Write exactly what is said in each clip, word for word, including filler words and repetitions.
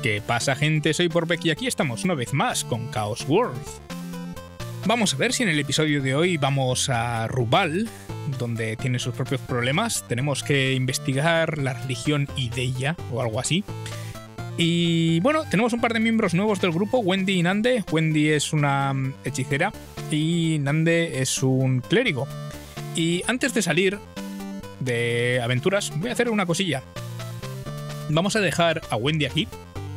¿Qué pasa, gente? Soy Porbeck y aquí estamos una vez más con Chaos World. Vamos a ver si en el episodio de hoy vamos a Rubal, donde tiene sus propios problemas. Tenemos que investigar la religión Ideya o algo así. Y bueno, tenemos un par de miembros nuevos del grupo, Wendy y Nande. Wendy es una hechicera y Nande es un clérigo. Y antes de salir de aventuras, voy a hacer una cosilla. Vamos a dejar a Wendy aquí.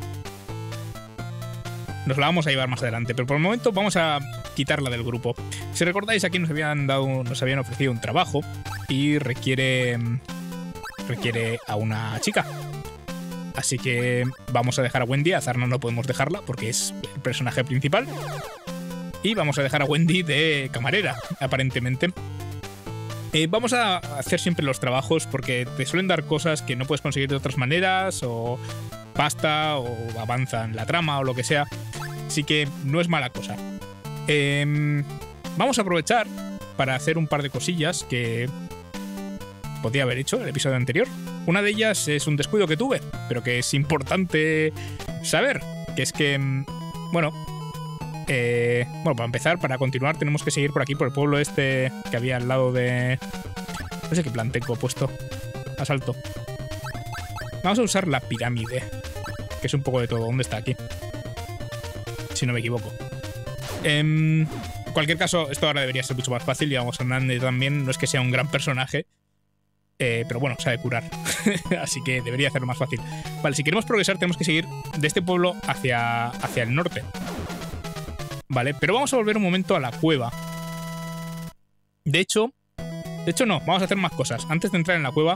Nos la vamos a llevar más adelante, pero por el momento vamos a quitarla del grupo. Si recordáis, aquí nos habían dado, nos habían ofrecido un trabajo y requiere requiere a una chica. Así que vamos a dejar a Wendy. A Zarna no podemos dejarla porque es el personaje principal. Y vamos a dejar a Wendy de camarera, aparentemente. Eh, vamos a hacer siempre los trabajos porque te suelen dar cosas que no puedes conseguir de otras maneras, o pasta, o avanza en la trama, o lo que sea. Así que no es mala cosa. Eh, vamos a aprovechar para hacer un par de cosillas que podía haber hecho en el episodio anterior. Una de ellas es un descuido que tuve, pero que es importante saber, que es que, bueno, eh, bueno, para empezar, para continuar, tenemos que seguir por aquí, por el pueblo este que había al lado de... No sé qué plan tengo puesto. Asalto. Vamos a usar la pirámide, que es un poco de todo. ¿Dónde está aquí? Si no me equivoco. En cualquier caso, esto ahora debería ser mucho más fácil. Y vamos a Nande también. No es que sea un gran personaje, eh, pero bueno, sabe curar. Así que debería hacerlo más fácil. Vale, si queremos progresar tenemos que seguir de este pueblo hacia, hacia el norte. Vale, pero vamos a volver un momento a la cueva. De hecho... De hecho no, vamos a hacer más cosas. Antes de entrar en la cueva,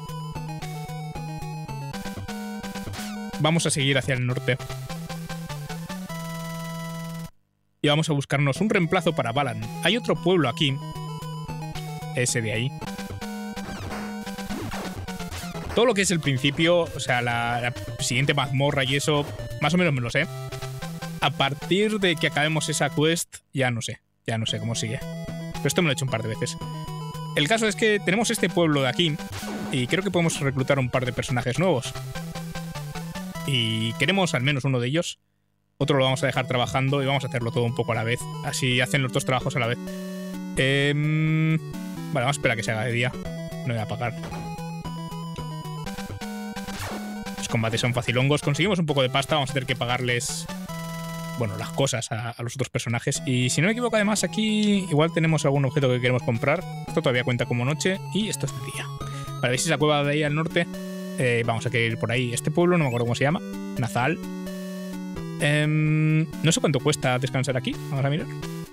vamos a seguir hacia el norte. Y vamos a buscarnos un reemplazo para Balan. Hay otro pueblo aquí. Ese de ahí. Todo lo que es el principio, o sea, la, la siguiente mazmorra y eso, más o menos me lo sé. A partir de que acabemos esa quest, ya no sé. Ya no sé cómo sigue. Pero esto me lo he hecho un par de veces. El caso es que tenemos este pueblo de aquí y creo que podemos reclutar un par de personajes nuevos. Y queremos al menos uno de ellos. Otro lo vamos a dejar trabajando y vamos a hacerlo todo un poco a la vez. Así hacen los dos trabajos a la vez. Eh, vale, vamos a esperar a que se haga de día. No voy a apagar. Los combates son facilongos. Conseguimos un poco de pasta. Vamos a tener que pagarles, bueno, las cosas a, a los otros personajes. Y si no me equivoco, además, aquí igual tenemos algún objeto que queremos comprar. Esto todavía cuenta como noche y esto es de día. Para ver si esa cueva de ahí al norte, eh, vamos a querer ir por ahí. Este pueblo, no me acuerdo cómo se llama. Nazal. Eh, no sé cuánto cuesta descansar aquí. Vamos a mirar.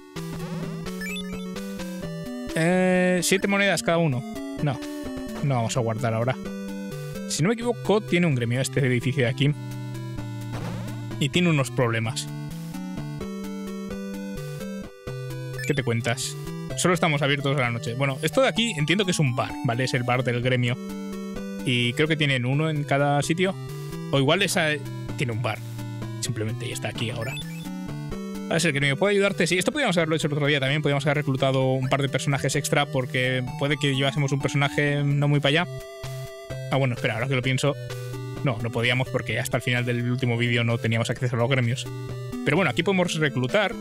Eh, siete monedas cada uno. No, no vamos a guardar ahora. Si no me equivoco, tiene un gremio este edificio de aquí. Y tiene unos problemas. ¿Qué te cuentas? Solo estamos abiertos a la noche. Bueno, esto de aquí entiendo que es un bar, ¿vale? Es el bar del gremio. Y creo que tienen uno en cada sitio. O igual esa tiene un bar. Simplemente y está aquí ahora. A ver, el gremio puede ayudarte. Sí, esto podríamos haberlo hecho el otro día también. Podríamos haber reclutado un par de personajes extra porque puede que llevásemos un personaje no muy para allá. Ah, bueno, espera, ahora que lo pienso... No, no podíamos porque hasta el final del último vídeo no teníamos acceso a los gremios. Pero bueno, aquí podemos reclutar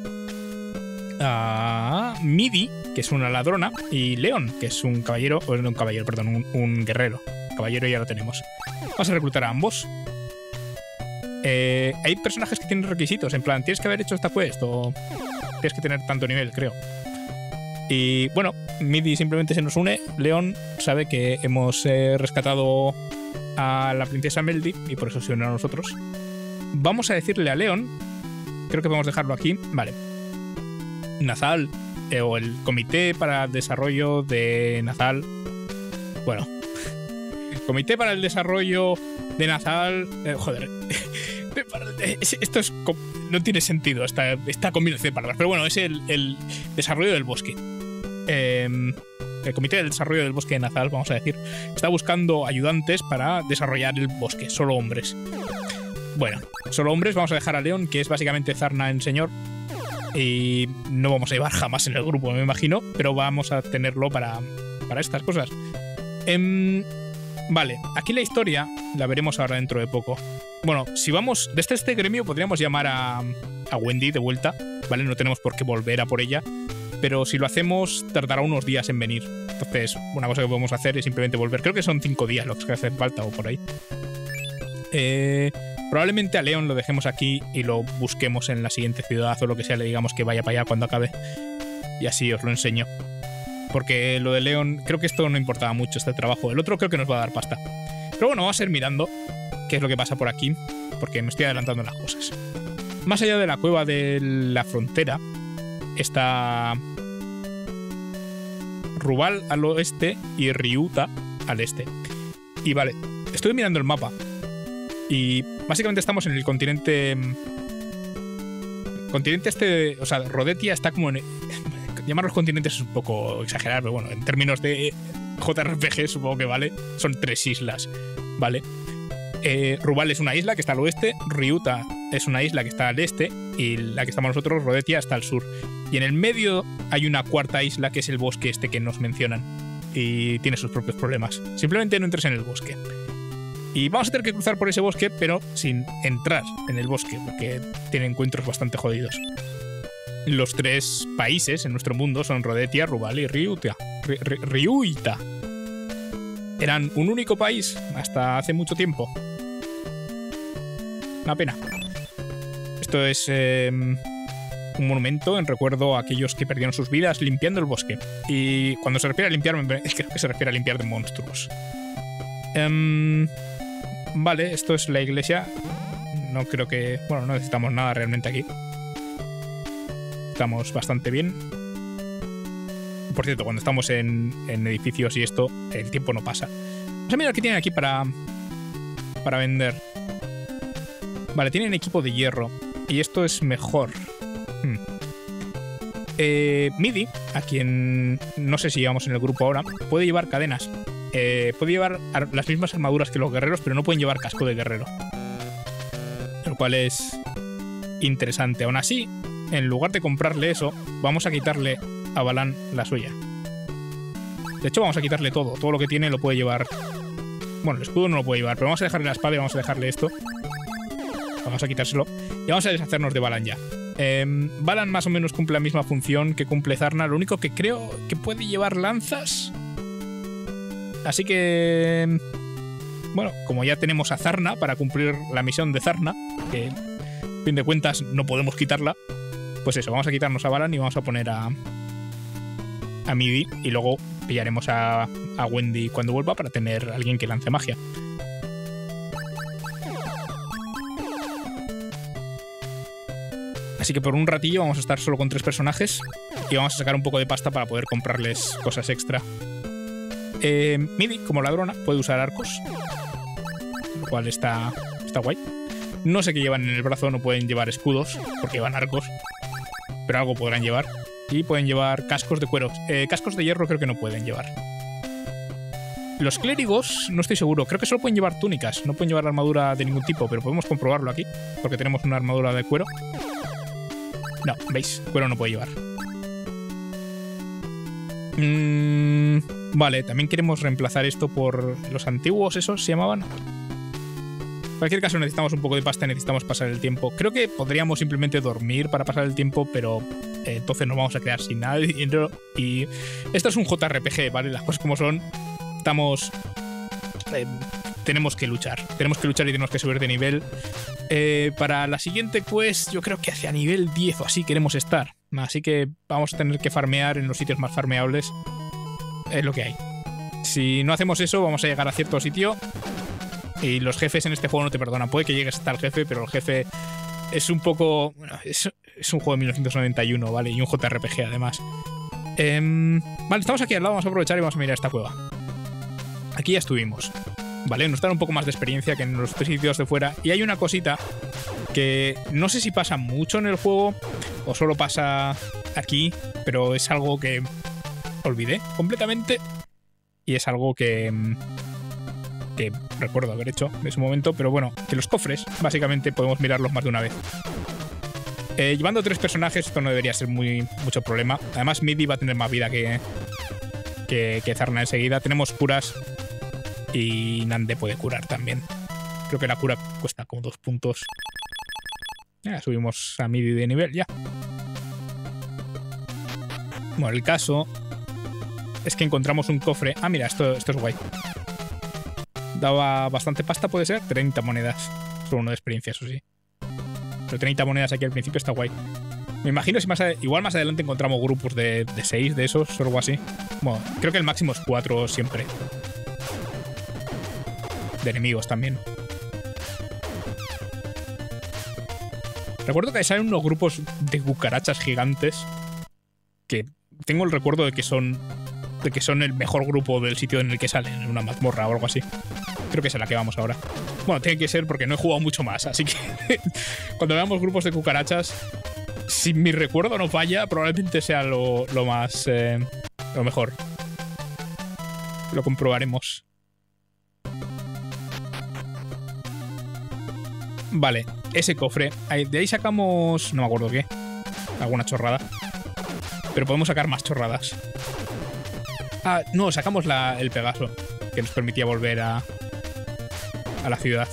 a Midi, que es una ladrona, y Leon, que es un caballero, o no un caballero, perdón, un, un guerrero. Caballero ya lo tenemos. Vamos a reclutar a ambos. Eh, hay personajes que tienen requisitos, en plan, tienes que haber hecho esta quest o tienes que tener tanto nivel, creo. Y bueno, Midi simplemente se nos une. Leon sabe que hemos eh, rescatado a la princesa Meldy y por eso se une a nosotros. Vamos a decirle a Leon, creo que podemos dejarlo aquí, vale. Nazal, eh, o el comité para el desarrollo de Nazal. Bueno, el comité para el desarrollo de Nazal. Eh, joder, esto es, no tiene sentido esta, esta combinación de palabras, pero bueno, es el, el desarrollo del bosque. Eh, el comité del desarrollo del bosque de Nazal, vamos a decir, está buscando ayudantes para desarrollar el bosque, solo hombres. Bueno, solo hombres. Vamos a dejar a Leon, que es básicamente Zarna en señor, y no vamos a llevar jamás en el grupo, me imagino, pero vamos a tenerlo para, para estas cosas. Eh, Vale, aquí la historia la veremos ahora dentro de poco. Bueno, si vamos desde este gremio podríamos llamar a, a Wendy de vuelta, ¿vale? No tenemos por qué volver a por ella, pero si lo hacemos tardará unos días en venir. Entonces, una cosa que podemos hacer es simplemente volver. Creo que son cinco días lo que hace falta o por ahí. Eh, probablemente a Leon lo dejemos aquí y lo busquemos en la siguiente ciudad o lo que sea, le digamos que vaya para allá cuando acabe. Y así os lo enseño. Porque lo de Leon, creo que esto no importaba mucho, este trabajo. El otro creo que nos va a dar pasta. Pero bueno, vamos a ir mirando qué es lo que pasa por aquí, porque me estoy adelantando las cosas. Más allá de la cueva de la frontera está Rubal al oeste y Ryuta al este. Y vale, estoy mirando el mapa y básicamente estamos en el continente... Continente este... O sea, Rodetia está como en... Llamar los continentes es un poco exagerar, pero bueno, en términos de J R P G supongo que vale. Son tres islas, ¿vale? Eh, Rubal es una isla que está al oeste, Ryuta es una isla que está al este y la que estamos nosotros, Rodetia, está al sur. Y en el medio hay una cuarta isla que es el bosque este que nos mencionan y tiene sus propios problemas. Simplemente no entres en el bosque. Y vamos a tener que cruzar por ese bosque, pero sin entrar en el bosque, porque tiene encuentros bastante jodidos. Los tres países en nuestro mundo son Rodetia, Rubal y Ryuta. Ryuta. Eran un único país hasta hace mucho tiempo. Una pena. Esto es eh, un monumento en recuerdo a aquellos que perdieron sus vidas limpiando el bosque. Y cuando se refiere a limpiar, creo que se refiere a limpiar de monstruos. Um, vale, esto es la iglesia. No creo que... Bueno, no necesitamos nada realmente aquí. Estamos bastante bien. Por cierto, cuando estamos en, en edificios y esto, el tiempo no pasa. Vamos a mirar qué tienen aquí para, para vender. Vale, tienen equipo de hierro. Y esto es mejor. Hmm. Eh, Midi, a quien no sé si llevamos en el grupo ahora, puede llevar cadenas. Eh, puede llevar las mismas armaduras que los guerreros, pero no pueden llevar casco de guerrero. Lo cual es interesante. Aún así, en lugar de comprarle eso, vamos a quitarle a Balan la suya. De hecho, vamos a quitarle todo. Todo lo que tiene lo puede llevar. Bueno, el escudo no lo puede llevar, pero vamos a dejarle la espada y vamos a dejarle esto. Vamos a quitárselo. Y vamos a deshacernos de Balan ya. Eh, Balan más o menos cumple la misma función que cumple Zarna. Lo único que creo que puede llevar lanzas. Así que... Bueno, como ya tenemos a Zarna para cumplir la misión de Zarna, que a fin de cuentas no podemos quitarla, pues eso, vamos a quitarnos a Balan y vamos a poner a, a Midi y luego pillaremos a, a Wendy cuando vuelva para tener a alguien que lance magia. Así que por un ratillo vamos a estar solo con tres personajes y vamos a sacar un poco de pasta para poder comprarles cosas extra. Eh, Midi, como ladrona, puede usar arcos, lo cual está, está guay. No sé qué llevan en el brazo, no pueden llevar escudos porque llevan arcos, pero algo podrán llevar. Y pueden llevar cascos de cuero. Eh, cascos de hierro creo que no pueden llevar. Los clérigos, no estoy seguro. Creo que solo pueden llevar túnicas. No pueden llevar armadura de ningún tipo, pero podemos comprobarlo aquí, porque tenemos una armadura de cuero. No, ¿veis? Cuero no puede llevar. Mm, vale, también queremos reemplazar esto por los antiguos, esos se llamaban. En cualquier caso necesitamos un poco de pasta y necesitamos pasar el tiempo. Creo que podríamos simplemente dormir para pasar el tiempo, pero eh, entonces nos vamos a quedar sin nada de dinero. Y esto es un J R P G, ¿vale? Las cosas como son. Estamos... Eh, tenemos que luchar. Tenemos que luchar y tenemos que subir de nivel. Eh, para la siguiente quest yo creo que hacia nivel diez o así queremos estar. Así que vamos a tener que farmear en los sitios más farmeables. Es lo que hay. Si no hacemos eso vamos a llegar a cierto sitio y los jefes en este juego no te perdonan. Puede que llegues hasta el jefe, pero el jefe es un poco... Bueno, es, es un juego de mil novecientos noventa y uno, ¿vale? Y un J R P G además. Eh, vale, estamos aquí al lado, vamos a aprovechar y vamos a mirar esta cueva. Aquí ya estuvimos. Vale, nos dan un poco más de experiencia que en los tres sitios de fuera. Y hay una cosita que no sé si pasa mucho en el juego o solo pasa aquí, pero es algo que olvidé completamente y es algo que, que recuerdo haber hecho en ese momento. Pero bueno, que los cofres básicamente podemos mirarlos más de una vez. Eh, llevando tres personajes esto no debería ser muy, mucho problema. Además Midi va a tener más vida que, que, que Zarna enseguida. Tenemos curas Y Nande puede curar también. Creo que la cura cuesta como dos puntos. Ya, subimos a midi de nivel, ya. Bueno, el caso es que encontramos un cofre. Ah, mira, esto, esto es guay. Daba bastante pasta, puede ser. treinta monedas. Solo uno de experiencia, eso sí. Pero treinta monedas aquí al principio está guay. Me imagino si más igual más adelante encontramos grupos de, de seis de esos o algo así. Bueno, creo que el máximo es cuatro siempre. De enemigos también. Recuerdo que salen unos grupos de cucarachas gigantes que tengo el recuerdo de que son de que son el mejor grupo del sitio en el que salen, en una mazmorra o algo así. Creo que es a la que vamos ahora. Bueno, tiene que ser porque no he jugado mucho más, así que cuando veamos grupos de cucarachas, si mi recuerdo no falla, probablemente sea lo, lo más... Eh, lo mejor. Lo comprobaremos. Vale, ese cofre. De ahí sacamos... no me acuerdo qué. Alguna chorrada. Pero podemos sacar más chorradas. Ah, no, sacamos la, el Pegaso, que nos permitía volver a, a la ciudad.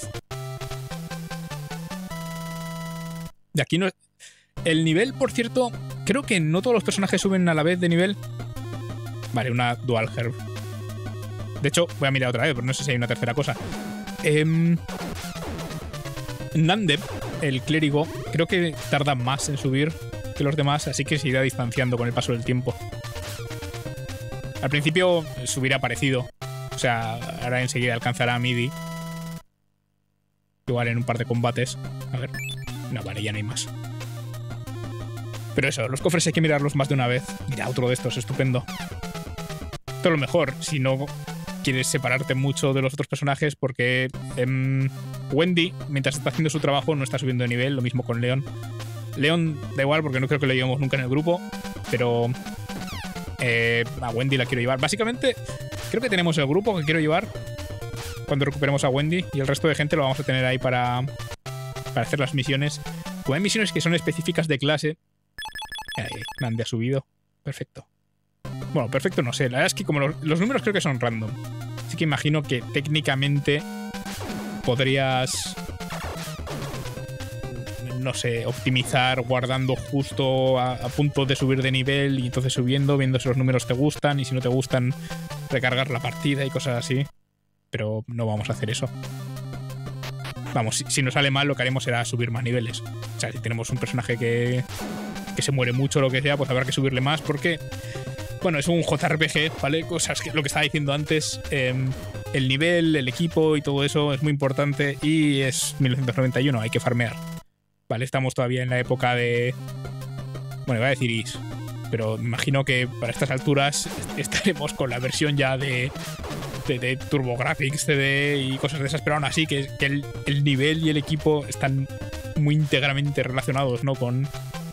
Y aquí no... El nivel, por cierto, creo que no todos los personajes suben a la vez de nivel. Vale, una Dual Herb. De hecho, voy a mirar otra vez, pero no sé si hay una tercera cosa. Eh... Nande, el clérigo, creo que tarda más en subir que los demás, así que se irá distanciando con el paso del tiempo. Al principio subirá parecido. O sea, ahora enseguida alcanzará a midi. Igual en un par de combates. A ver. No, vale, ya no hay más. Pero eso, los cofres hay que mirarlos más de una vez. Mira, otro de estos, estupendo. Esto es lo mejor, si no quieres separarte mucho de los otros personajes, porque eh, Wendy, mientras está haciendo su trabajo, no está subiendo de nivel. Lo mismo con Leon. Leon da igual, porque no creo que lo llevemos nunca en el grupo, pero eh, a Wendy la quiero llevar. Básicamente, creo que tenemos el grupo que quiero llevar cuando recuperemos a Wendy, y el resto de gente lo vamos a tener ahí para, para hacer las misiones. Como hay misiones que son específicas de clase... Ahí, Nande ha subido. Perfecto. Bueno, perfecto no sé. La verdad es que como los, los números creo que son random. Así que imagino que técnicamente podrías... no sé, optimizar guardando justo a, a punto de subir de nivel y entonces subiendo, viendo si los números te gustan, y si no te gustan, recargar la partida y cosas así. Pero no vamos a hacer eso. Vamos, si, si nos sale mal, lo que haremos será subir más niveles. O sea, si tenemos un personaje que, que se muere mucho o lo que sea, pues habrá que subirle más porque, bueno, es un J R P G, ¿vale? Cosas que lo que estaba diciendo antes, eh, el nivel, el equipo y todo eso es muy importante, y es mil novecientos noventa y uno, hay que farmear. Vale, estamos todavía en la época de... Bueno, iba a decir Is, pero me imagino que para estas alturas estaremos con la versión ya de, de, de TurboGrafx C D y cosas de esas, pero aún así que, que el, el nivel y el equipo están muy íntegramente relacionados, ¿no? Con,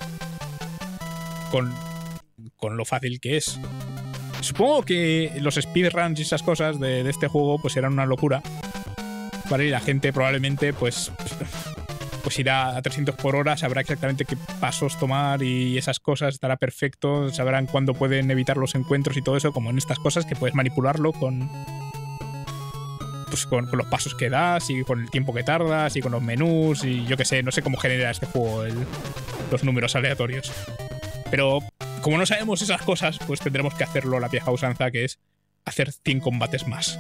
con, con lo fácil que es. Supongo que los speedruns y esas cosas de, de este juego pues eran una locura, ¿vale? Y la gente probablemente pues... pues irá a trescientos por hora, sabrá exactamente qué pasos tomar y esas cosas, estará perfecto, sabrán cuándo pueden evitar los encuentros y todo eso, como en estas cosas que puedes manipularlo con, pues con, con los pasos que das y con el tiempo que tardas y con los menús y yo qué sé, no sé cómo genera este juego el, los números aleatorios. Pero como no sabemos esas cosas, pues tendremos que hacerlo a la vieja usanza, que es hacer cien combates más.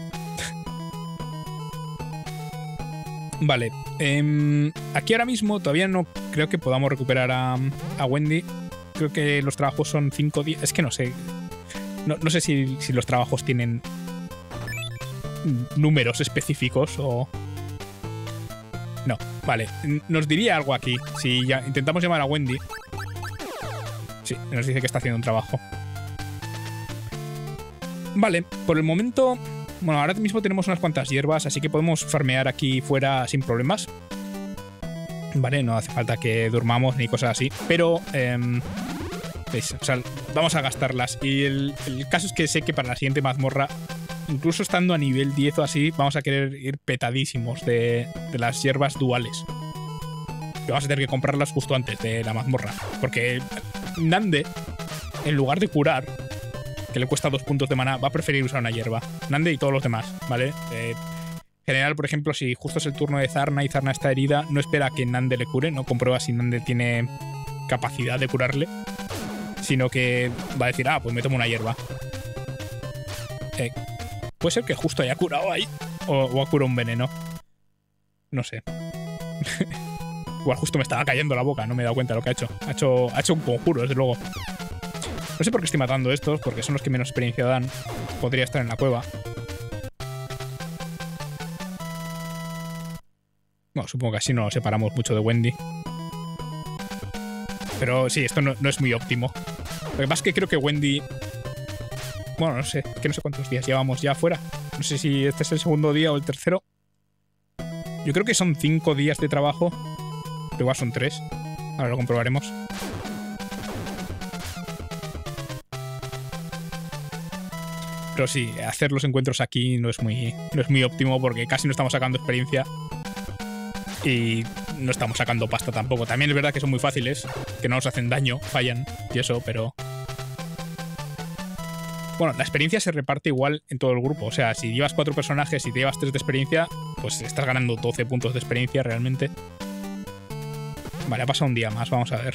Vale, eh, aquí ahora mismo todavía no creo que podamos recuperar a, a Wendy. Creo que los trabajos son cinco días. Es que no sé. No, no sé si, si los trabajos tienen números específicos o... No, vale. Nos diría algo aquí. Si ya intentamos llamar a Wendy... Sí, nos dice que está haciendo un trabajo. Vale, por el momento... Bueno, ahora mismo tenemos unas cuantas hierbas, así que podemos farmear aquí fuera sin problemas. Vale, no hace falta que durmamos ni cosas así, pero... Eh, ¿veis? O sea, vamos a gastarlas. Y el, el caso es que sé que para la siguiente mazmorra, incluso estando a nivel diez o así, vamos a querer ir petadísimos de, de las hierbas duales. Y vamos a tener que comprarlas justo antes de la mazmorra. Porque Nande, en lugar de curar, que le cuesta dos puntos de maná, va a preferir usar una hierba. Nande y todos los demás, ¿vale? Eh, en general, por ejemplo, si justo es el turno de Zarna y Zarna está herida, no espera a que Nande le cure, no comprueba si Nande tiene capacidad de curarle, sino que va a decir, ah, pues me tomo una hierba. Eh, puede ser que justo haya curado ahí, o, o ha curado un veneno. No sé. Igual justo me estaba cayendo la boca, no me he dado cuenta de lo que ha hecho. Ha hecho, ha hecho un conjuro, desde luego. No sé por qué estoy matando estos, porque son los que menos experiencia dan. Podría estar en la cueva. Bueno, supongo que así no nos separamos mucho de Wendy. Pero sí, esto no, no es muy óptimo. Lo que pasa es que creo que Wendy... Bueno, no sé, que no sé cuántos días llevamos ya afuera. No sé si este es el segundo día o el tercero. Yo creo que son cinco días de trabajo. Pero igual son tres. Ahora lo comprobaremos. Pero sí, hacer los encuentros aquí no es muy, no es muy óptimo porque casi no estamos sacando experiencia. Y no estamos sacando pasta tampoco. También es verdad que son muy fáciles, que no nos hacen daño, fallan y eso, pero... Bueno, la experiencia se reparte igual en todo el grupo. O sea, si llevas cuatro personajes y te llevas tres de experiencia, pues estás ganando doce puntos de experiencia realmente. Vale, ha pasado un día más, vamos a ver.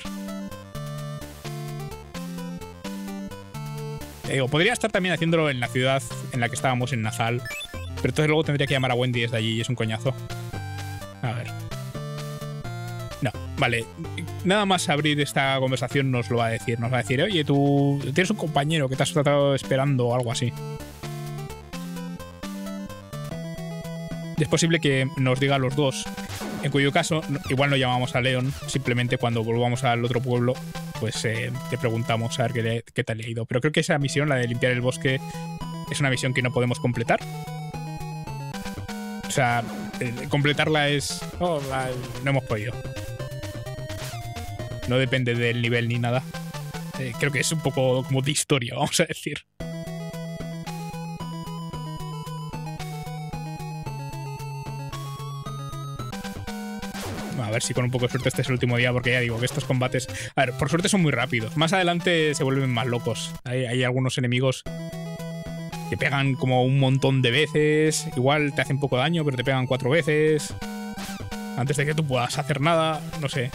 Eh, o podría estar también haciéndolo en la ciudad en la que estábamos, en Nazal. Pero entonces luego tendría que llamar a Wendy desde allí y es un coñazo. A ver. No, vale. Nada más abrir esta conversación nos lo va a decir. Nos va a decir, oye, tú tienes un compañero que te has tratado esperando o algo así. Y es posible que nos diga a los dos. En cuyo caso, igual no llamamos a Leon. Simplemente cuando volvamos al otro pueblo, pues eh, te preguntamos a ver qué, le, qué tal le ha ido. Pero creo que esa misión, la de limpiar el bosque, es una misión que no podemos completar. O sea, eh, completarla es... Oh, la, no hemos podido. No depende del nivel ni nada. Eh, creo que es un poco como de historia, vamos a decir. A ver si con un poco de suerte este es el último día, porque ya digo que estos combates... A ver, por suerte son muy rápidos. Más adelante se vuelven más locos. Hay, hay algunos enemigos que pegan como un montón de veces. Igual te hacen poco daño, pero te pegan cuatro veces. Antes de que tú puedas hacer nada. No sé.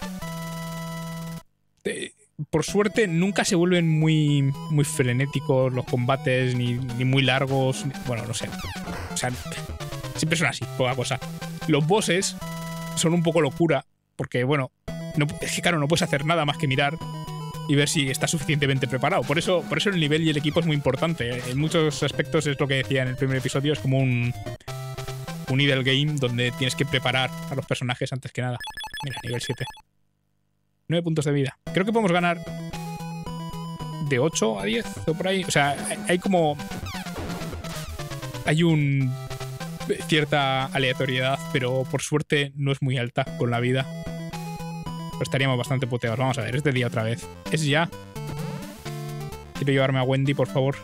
Te, por suerte nunca se vuelven muy, muy frenéticos los combates, ni, ni muy largos. Ni, bueno, no sé. O sea, siempre son así, poca cosa. Los bosses son un poco locura, porque, bueno, no, es que claro, no puedes hacer nada más que mirar y ver si estás suficientemente preparado. Por eso, por eso el nivel y el equipo es muy importante. En muchos aspectos es lo que decía en el primer episodio, es como un, un idle game donde tienes que preparar a los personajes antes que nada. Mira, nivel siete. nueve puntos de vida. Creo que podemos ganar de ocho a diez o por ahí. O sea, hay como... Hay un... cierta aleatoriedad, pero por suerte no es muy alta con la vida. Pero estaríamos bastante puteados. Vamos a ver, es de día otra vez. Es ya. Quiero llevarme a Wendy, por favor.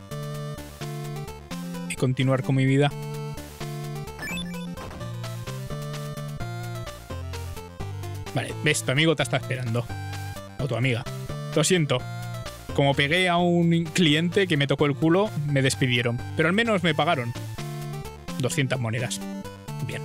Y continuar con mi vida. Vale, ves, tu amigo te está esperando. O tu amiga. Lo siento. Como pegué a un cliente que me tocó el culo, me despidieron. Pero al menos me pagaron doscientas monedas. Bien.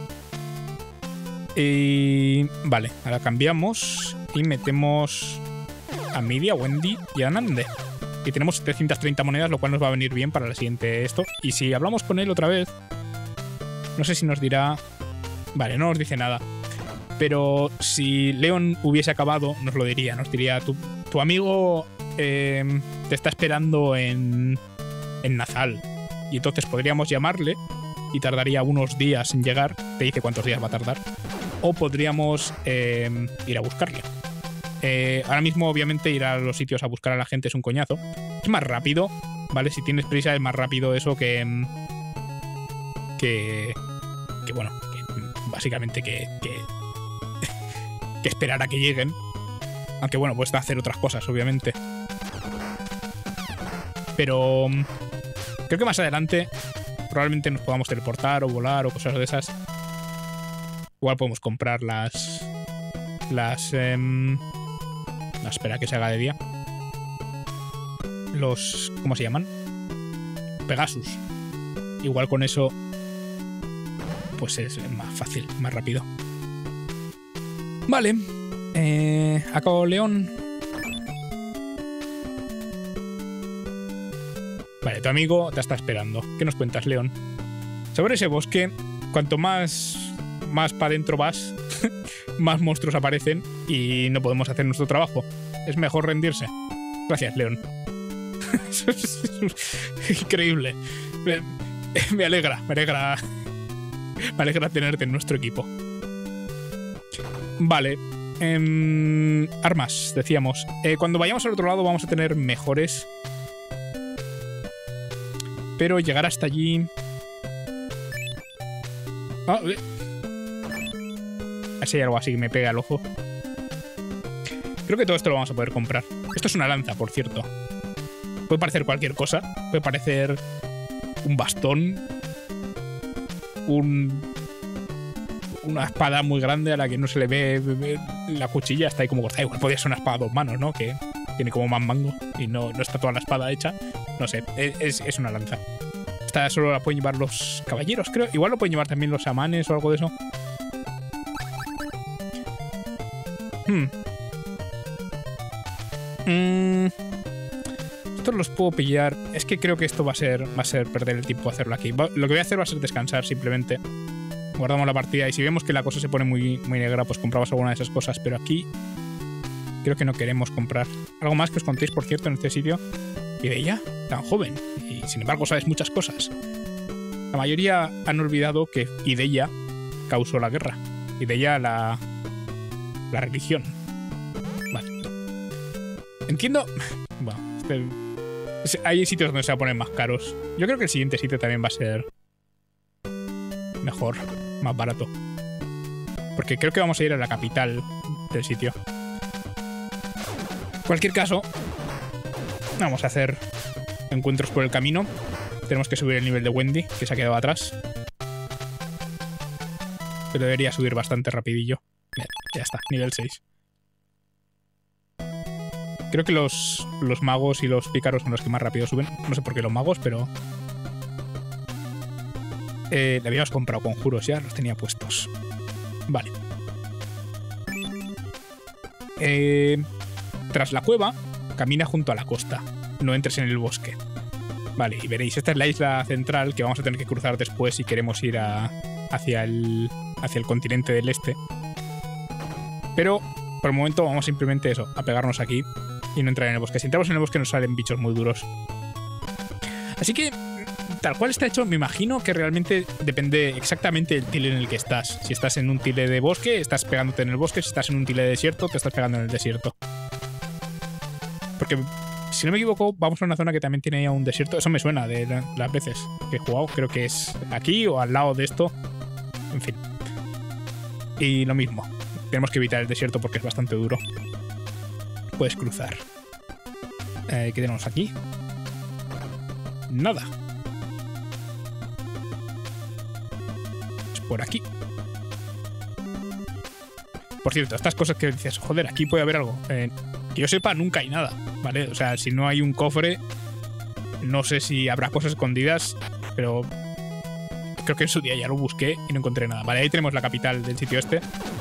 Y... Vale, ahora cambiamos y metemos a Midi, a Wendy y a Nande. Y tenemos setecientas treinta monedas, lo cual nos va a venir bien para la siguiente esto. Y si hablamos con él otra vez, no sé si nos dirá... Vale, no nos dice nada. Pero si Leon hubiese acabado, nos lo diría. Nos diría, tu, tu amigo eh, te está esperando en, en Nazal. Y entonces podríamos llamarle y tardaría unos días en llegar. Te dice cuántos días va a tardar. O podríamos eh, ir a buscarle. Eh, ahora mismo, obviamente, ir a los sitios a buscar a la gente es un coñazo. Es más rápido, ¿vale? Si tienes prisa es más rápido eso que... Que... Que bueno, que, básicamente que... que, que esperar a que lleguen. Aunque bueno, puedes hacer otras cosas, obviamente. Pero... Creo que más adelante probablemente nos podamos teleportar o volar o cosas de esas. Igual podemos comprar las... Las... Eh, no, espera que se haga de día. Los... ¿Cómo se llaman? Pegasus. Igual con eso pues es más fácil, más rápido. Vale. Eh, acabo León. Vale, tu amigo te está esperando. ¿Qué nos cuentas, León? Sobre ese bosque, cuanto más, más para adentro vas, más monstruos aparecen y no podemos hacer nuestro trabajo. Es mejor rendirse. Gracias, León. Increíble. Me, me alegra, me alegra. Me alegra tenerte en nuestro equipo. Vale. Eh, armas, decíamos. Eh, cuando vayamos al otro lado vamos a tener mejores. Pero llegar hasta allí... Ah, eh. Así hay algo así que me pega al ojo. Creo que todo esto lo vamos a poder comprar. Esto es una lanza, por cierto. Puede parecer cualquier cosa. Puede parecer un bastón. Un... Una espada muy grande a la que no se le ve, ve la cuchilla. Está ahí como cortada. Igual podría ser una espada a dos manos, ¿no? Que tiene como más mango y no, no está toda la espada hecha. No sé, es, es una lanza. Esta solo la pueden llevar los caballeros, creo. Igual lo pueden llevar también los chamanes o algo de eso. Hmm. Mm. Estos los puedo pillar. Es que creo que esto va a ser, va a ser perder el tiempo hacerlo aquí. Va, lo que voy a hacer va a ser descansar simplemente. Guardamos la partida y si vemos que la cosa se pone muy, muy negra, pues compramos alguna de esas cosas. Pero aquí creo que no queremos comprar. Algo más que os contéis, por cierto, en este sitio. Y de ella, tan joven, y sin embargo sabes muchas cosas. La mayoría han olvidado que Ideya causó la guerra. Ideya la... la religión. Vale. Entiendo... Bueno, este... hay sitios donde se va a poner más caros. Yo creo que el siguiente sitio también va a ser... mejor, más barato. Porque creo que vamos a ir a la capital del sitio. En cualquier caso... Vamos a hacer encuentros por el camino. Tenemos que subir el nivel de Wendy, que se ha quedado atrás. Pero debería subir bastante rapidillo. Bien, ya está, nivel seis. Creo que los, los magos y los pícaros son los que más rápido suben. No sé por qué los magos, pero... Eh, le habíamos comprado conjuros ya, los tenía puestos. Vale. Eh, tras la cueva... Camina junto a la costa. No entres en el bosque. Vale, y veréis, esta es la isla central que vamos a tener que cruzar después si queremos ir a, hacia, el, hacia el continente del este. Pero por el momento vamos simplemente eso, a pegarnos aquí y no entrar en el bosque. Si entramos en el bosque nos salen bichos muy duros. Así que, tal cual está hecho, me imagino que realmente depende exactamente del tile en el que estás. Si estás en un tile de bosque, estás pegándote en el bosque. Si estás en un tile de desierto, te estás pegando en el desierto. Porque, si no me equivoco, vamos a una zona que también tiene ya un desierto. Eso me suena de las veces que he jugado. Creo que es aquí o al lado de esto. En fin. Y lo mismo. Tenemos que evitar el desierto porque es bastante duro. Puedes cruzar. Eh, ¿Qué tenemos aquí? Nada. Es por aquí. Por cierto, estas cosas que dices, joder, aquí puede haber algo. Eh, que yo sepa, nunca hay nada, ¿vale? O sea, si no hay un cofre, no sé si habrá cosas escondidas, pero creo que en su día ya lo busqué y no encontré nada. Vale, ahí tenemos la capital del sitio este.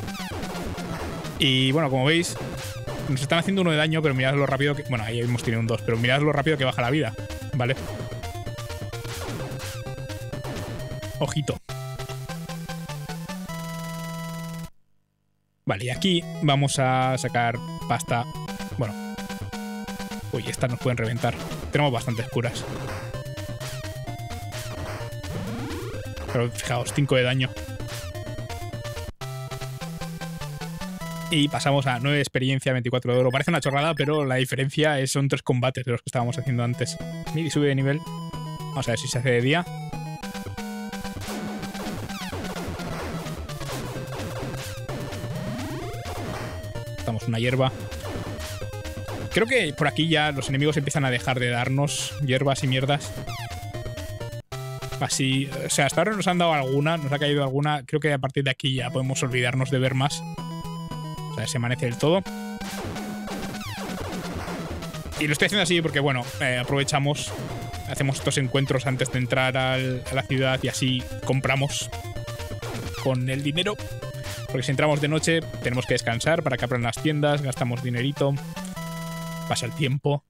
Y bueno, como veis, nos están haciendo uno de daño, pero mirad lo rápido que... Bueno, ahí hemos tenido un dos, pero mirad lo rápido que baja la vida, ¿vale? Ojito. Vale, y aquí vamos a sacar pasta. Bueno. Uy, estas nos pueden reventar. Tenemos bastantes curas. Pero fijaos, cinco de daño. Y pasamos a nueve de experiencia, veinticuatro de oro. Parece una chorrada, pero la diferencia es, son tres combates de los que estábamos haciendo antes. Mira, y sube de nivel. Vamos a ver si se hace de día. Estamos una hierba. Creo que por aquí ya los enemigos empiezan a dejar de darnos hierbas y mierdas. Así, o sea, hasta ahora nos han dado alguna, nos ha caído alguna. Creo que a partir de aquí ya podemos olvidarnos de ver más. O sea, se amanece del todo. Y lo estoy haciendo así porque, bueno, eh, aprovechamos hacemos estos encuentros antes de entrar al, a la ciudad y así compramos con el dinero. Porque si entramos de noche tenemos que descansar para que abran las tiendas, gastamos dinerito, pasa el tiempo.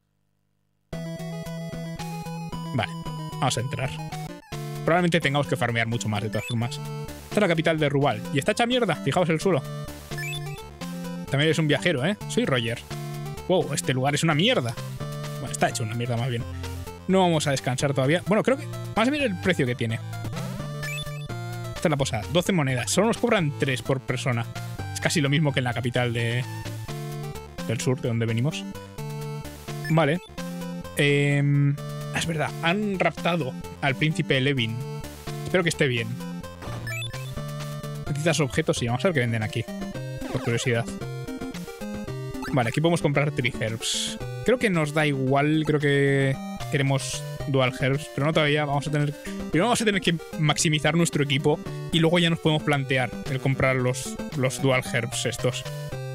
Vale, vamos a entrar. Probablemente tengamos que farmear mucho más de todas formas. Esta es la capital de Rubal y está hecha mierda, fijaos el suelo. También es un viajero, ¿eh? Soy Roger. Wow, este lugar es una mierda. Bueno, está hecho una mierda más bien. No vamos a descansar todavía. Bueno, creo que... Vamos a ver el precio que tiene. Esta es la posada. doce monedas. Solo nos cobran tres por persona. Es casi lo mismo que en la capital de... del sur, de donde venimos. Vale. Eh... Es verdad. Han raptado al príncipe Levin. Espero que esté bien. Necesitas objetos. Sí, vamos a ver qué venden aquí. Por curiosidad. Vale, aquí podemos comprar Tree Herbs. Creo que nos da igual. Creo que queremos Dual Herbs. Pero no todavía. Vamos a tener... Primero vamos a tener que maximizar nuestro equipo. Y luego ya nos podemos plantear el comprar los, los Dual Herbs estos.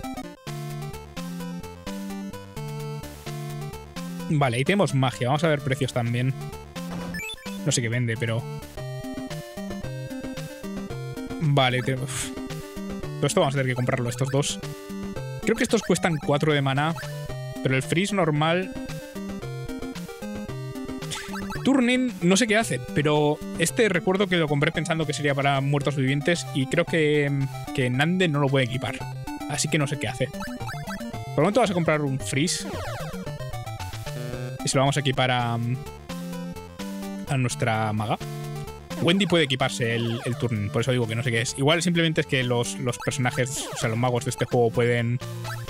Vale, ahí tenemos magia. Vamos a ver precios también. No sé qué vende, pero... Vale, te... Uf. Todo esto vamos a tener que comprarlo, estos dos. Creo que estos cuestan cuatro de maná. Pero el freeze normal... Turning no sé qué hace, pero este recuerdo que lo compré pensando que sería para muertos vivientes y creo que, que Nande no lo puede equipar. Así que no sé qué hace. Por el momento vamos a comprar un freeze. Y se lo vamos a equipar a, a nuestra maga. Wendy puede equiparse el, el Turning, por eso digo que no sé qué es. Igual simplemente es que los, los personajes, o sea, los magos de este juego pueden...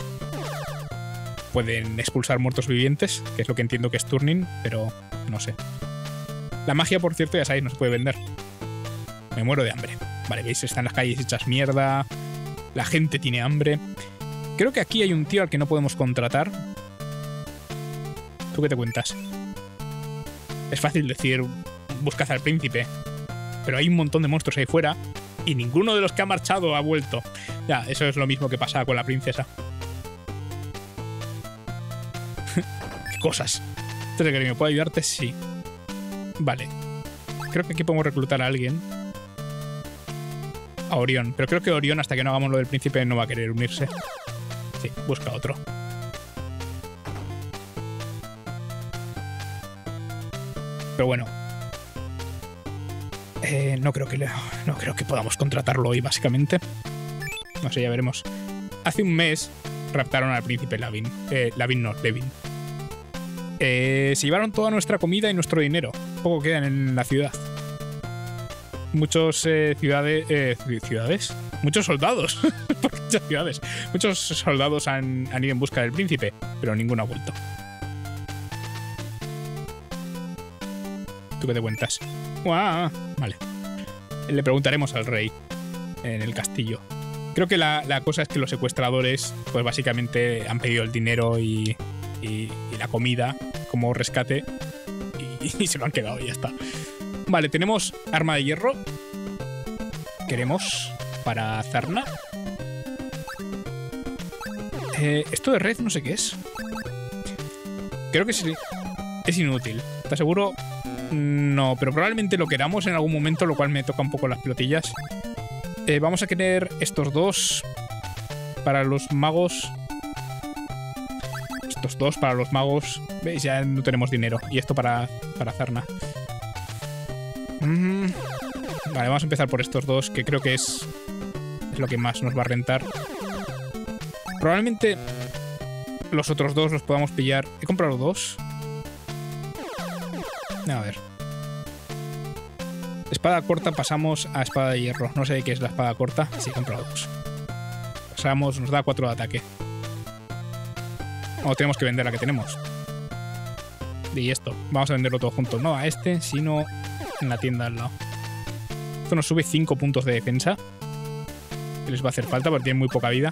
Pueden expulsar muertos vivientes, que es lo que entiendo que es Turning, pero no sé. La magia, por cierto, ya sabéis, no se puede vender. Me muero de hambre. Vale, veis, están las calles hechas mierda. La gente tiene hambre. Creo que aquí hay un tío al que no podemos contratar. ¿Tú qué te cuentas? Es fácil decir, buscad al príncipe. Pero hay un montón de monstruos ahí fuera y ninguno de los que ha marchado ha vuelto. Ya, eso es lo mismo que pasa con la princesa. ¿Qué cosas? ¿Este que me puede ayudarte? Sí. Vale. Creo que aquí podemos reclutar a alguien. A Orión. Pero creo que Orión, hasta que no hagamos lo del príncipe, no va a querer unirse. Sí, busca otro. Pero bueno. Eh, no creo que le, no creo que podamos contratarlo hoy, básicamente. No sé, ya veremos. Hace un mes raptaron al príncipe Lavin. Eh, Lavin no, Levin. Eh, se llevaron toda nuestra comida y nuestro dinero. Poco quedan en la ciudad. Muchos eh, ciudades... Eh, ¿Ciudades? Muchos soldados. Muchas ciudades. Muchos soldados han, han ido en busca del príncipe, pero ninguno ha vuelto. ¿Tú qué te cuentas? ¡Guau! Vale. Le preguntaremos al rey en el castillo. Creo que la, la cosa es que los secuestradores, pues básicamente han pedido el dinero y, y, y la comida como rescate y, y se lo han quedado y ya está. Vale, tenemos arma de hierro. Queremos para Zarna. Eh, esto de red no sé qué es. Creo que sí, es inútil. ¿Estás seguro? No, pero probablemente lo queramos en algún momento, lo cual me toca un poco las pelotillas. Eh, vamos a querer estos dos para los magos. Estos dos para los magos. ¿Veis? Ya no tenemos dinero. Y esto para, para Zarna. Mm. Vale, vamos a empezar por estos dos, que creo que es, es lo que más nos va a rentar. Probablemente los otros dos los podamos pillar. He comprado dos. A ver. Espada corta, pasamos a espada de hierro. No sé qué es la espada corta. Sí, he comprado dos. Pasamos, nos da cuatro de ataque. O tenemos que vender la que tenemos. Y esto, vamos a venderlo todo junto. No a este, sino en la tienda al lado. Esto nos sube cinco puntos de defensa. Que les va a hacer falta porque tienen muy poca vida.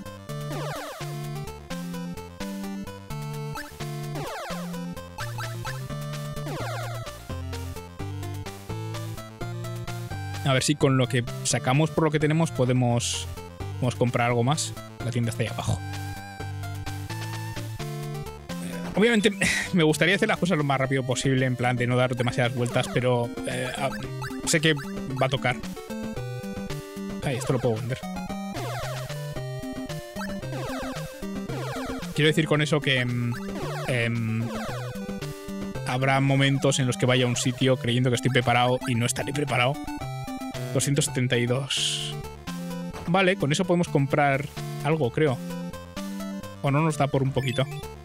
A ver si con lo que sacamos por lo que tenemos podemos, podemos comprar algo más. La tienda está ahí abajo. Obviamente me gustaría hacer las cosas lo más rápido posible, en plan de no dar demasiadas vueltas, pero eh, sé que va a tocar. Ay, esto lo puedo vender. Quiero decir con eso que eh, habrá momentos en los que vaya a un sitio creyendo que estoy preparado y no estaré preparado. doscientos setenta y dos. Vale, con eso podemos comprar algo, creo. O no nos da por un poquito.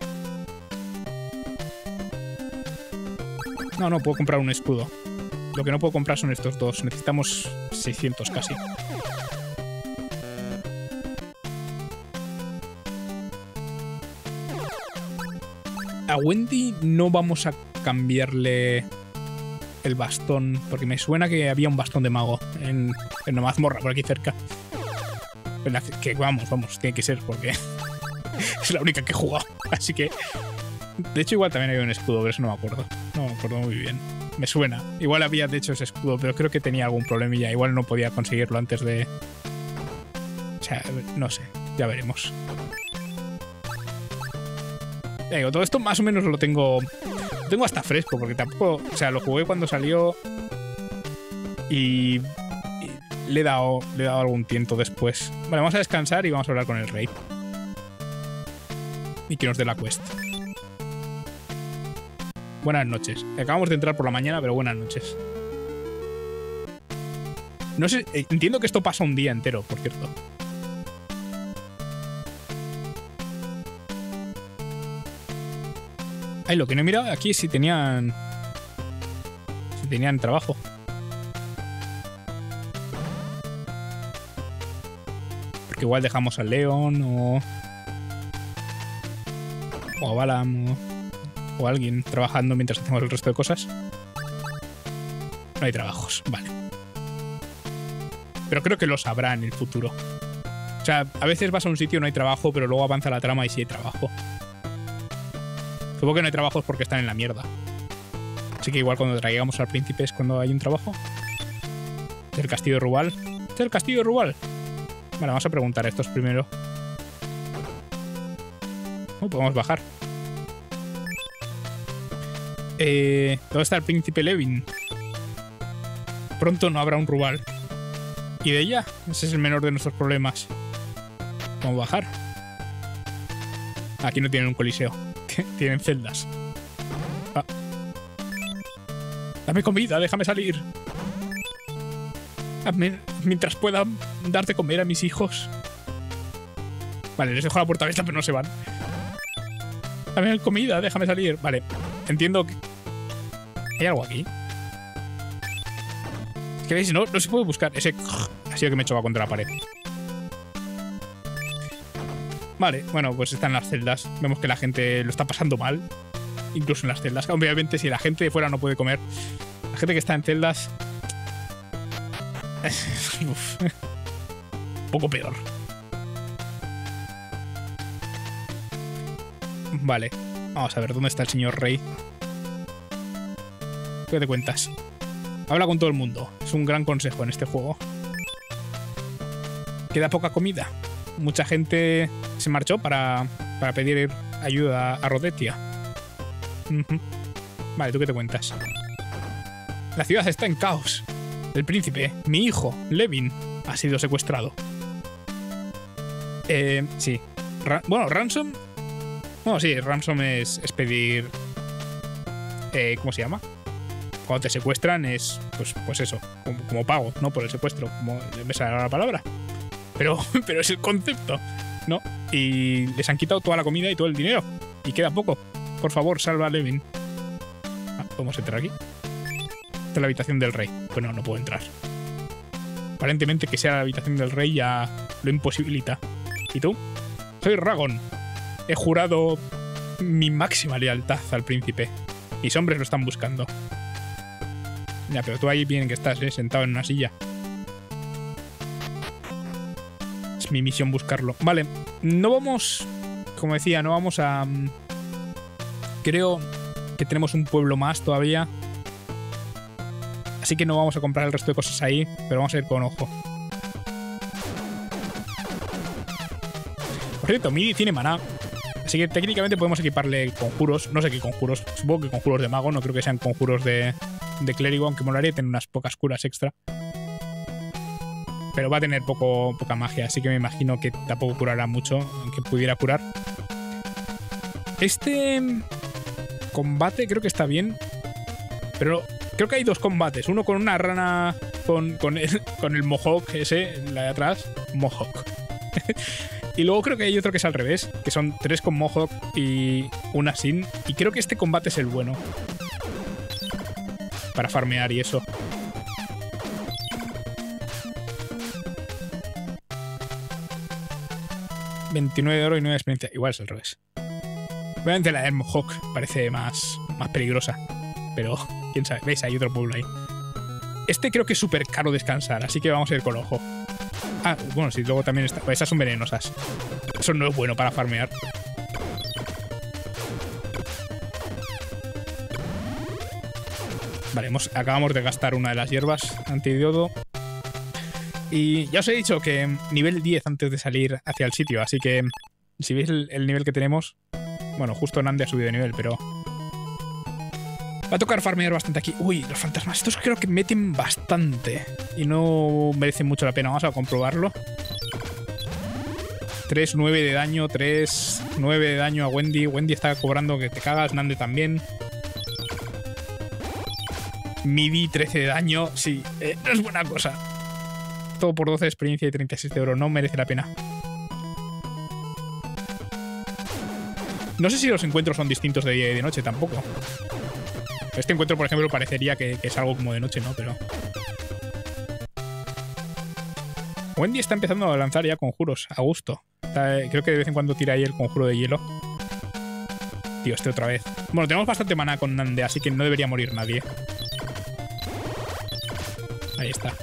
No, no, puedo comprar un escudo. Lo que no puedo comprar son estos dos. Necesitamos seiscientos casi. A Wendy no vamos a cambiarle el bastón, porque me suena que había un bastón de mago en, en una mazmorra por aquí cerca. Que vamos, vamos, tiene que ser, porque es la única que he jugado. Así que... De hecho, igual también había un escudo, pero eso no me acuerdo. No me acuerdo muy bien. Me suena. Igual había, de hecho, ese escudo, pero creo que tenía algún problemilla. Igual no podía conseguirlo antes de... O sea, no sé. Ya veremos. Ya digo, todo esto más o menos lo tengo... Lo tengo hasta fresco, porque tampoco... O sea, lo jugué cuando salió... Y... y le he dado, le he dado algún tiento después. Vale, vamos a descansar y vamos a hablar con el rey. Y que nos dé la quest. Buenas noches. Acabamos de entrar por la mañana, pero buenas noches. No sé, entiendo que esto pasa un día entero, por cierto. Ay, lo que no he mirado aquí es si tenían... Si tenían trabajo. Porque igual dejamos al Leon o... O a Balam o... O alguien trabajando mientras hacemos el resto de cosas. No hay trabajos, vale. Pero creo que lo sabrá en el futuro. O sea, a veces vas a un sitio y no hay trabajo, pero luego avanza la trama y sí hay trabajo. Supongo que no hay trabajos porque están en la mierda. Así que igual cuando traigamos al príncipe es cuando hay un trabajo. ¿Es el castillo de Rubal? ¿Es el castillo de Rubal? Vale, vamos a preguntar a estos primero. Oh, podemos bajar. Eh, ¿Dónde está el príncipe Levin? Pronto no habrá un Rubal. ¿Y de ella? Ese es el menor de nuestros problemas. Vamos a bajar. Aquí no tienen un coliseo. Tienen celdas. Ah. Dame comida, déjame salir. Dame, mientras pueda darte comer a mis hijos. Vale, les dejo la puerta abierta, pero no se van. Dame comida, déjame salir. Vale, entiendo que... ¿Hay algo aquí? Es que veis, no, no se puede buscar. Ese ha sido que me he chocado contra la pared. Vale, bueno, pues están las celdas. Vemos que la gente lo está pasando mal. Incluso en las celdas. Obviamente, si la gente de fuera no puede comer, la gente que está en celdas... Uf. Un poco peor. Vale. Vamos a ver, ¿dónde está el señor rey? ¿Qué te cuentas? Habla con todo el mundo. Es un gran consejo en este juego. Queda poca comida. Mucha gente se marchó para, para pedir ayuda a Rodetia. Uh-huh. Vale, ¿tú qué te cuentas? La ciudad está en caos. El príncipe, mi hijo, Levin, ha sido secuestrado. Eh, sí. Ra bueno, ransom... Bueno, sí, ransom es, es pedir... Eh, ¿Cómo se llama? Cuando te secuestran es, pues, pues eso, como, como pago, ¿no? Por el secuestro, como me sale la palabra. Pero, pero es el concepto, ¿no? Y les han quitado toda la comida y todo el dinero. Y queda poco. Por favor, salva a Levin. Ah, ¿podemos entrar aquí? Esta es la habitación del rey. Pues no, no puedo entrar. Aparentemente que sea la habitación del rey ya lo imposibilita. ¿Y tú? Soy Ragon. He jurado mi máxima lealtad al príncipe. Mis hombres lo están buscando. Ya, pero tú ahí bien que estás, ¿eh? Sentado en una silla. Es mi misión buscarlo. Vale, no vamos... Como decía, no vamos a... Creo que tenemos un pueblo más todavía. Así que no vamos a comprar el resto de cosas ahí, pero vamos a ir con ojo. Por cierto, Midi tiene maná. Así que técnicamente podemos equiparle conjuros. No sé qué conjuros. Supongo que conjuros de mago. No creo que sean conjuros de, de clérigo. Aunque molaría tener unas pocas curas extra. Pero va a tener poco, poca magia. Así que me imagino que tampoco curará mucho. Aunque pudiera curar. Este combate creo que está bien. Pero creo que hay dos combates. Uno con una rana... Con, con, el, con el mohawk ese. La de atrás. Mohawk. Y luego creo que hay otro que es al revés, que son tres con Mohawk y una sin. Y creo que este combate es el bueno. Para farmear y eso. veintinueve de oro y nueve de experiencia. Igual es al revés. Obviamente la del Mohawk parece más, más peligrosa. Pero, quién sabe. ¿Veis? Hay otro pueblo ahí. Este creo que es súper caro descansar, así que vamos a ir con ojo. Ah, bueno, sí, luego también está... Esas son venenosas. Eso no es bueno para farmear. Vale, hemos, acabamos de gastar una de las hierbas antidiodo. Y ya os he dicho que nivel diez antes de salir hacia el sitio. Así que si veis el, el nivel que tenemos... Bueno, justo Nande ha subido de nivel, pero... Va a tocar farmear bastante aquí. Uy, los fantasmas. Estos creo que meten bastante. Y no merecen mucho la pena. Vamos a comprobarlo. tres, nueve de daño. tres, nueve de daño a Wendy. Wendy está cobrando que te cagas. Nande también. Midi, trece de daño. Sí, eh, no es buena cosa. Todo por doce de experiencia y treinta y seis de oro. No merece la pena. No sé si los encuentros son distintos de día y de noche tampoco. Este encuentro, por ejemplo, parecería que, que es algo como de noche, ¿no? Pero... Wendy está empezando a lanzar ya conjuros, a gusto. Está, creo que de vez en cuando tira ahí el conjuro de hielo. Tío, este otra vez. Bueno, tenemos bastante maná con Nande, así que no debería morir nadie. Ahí está.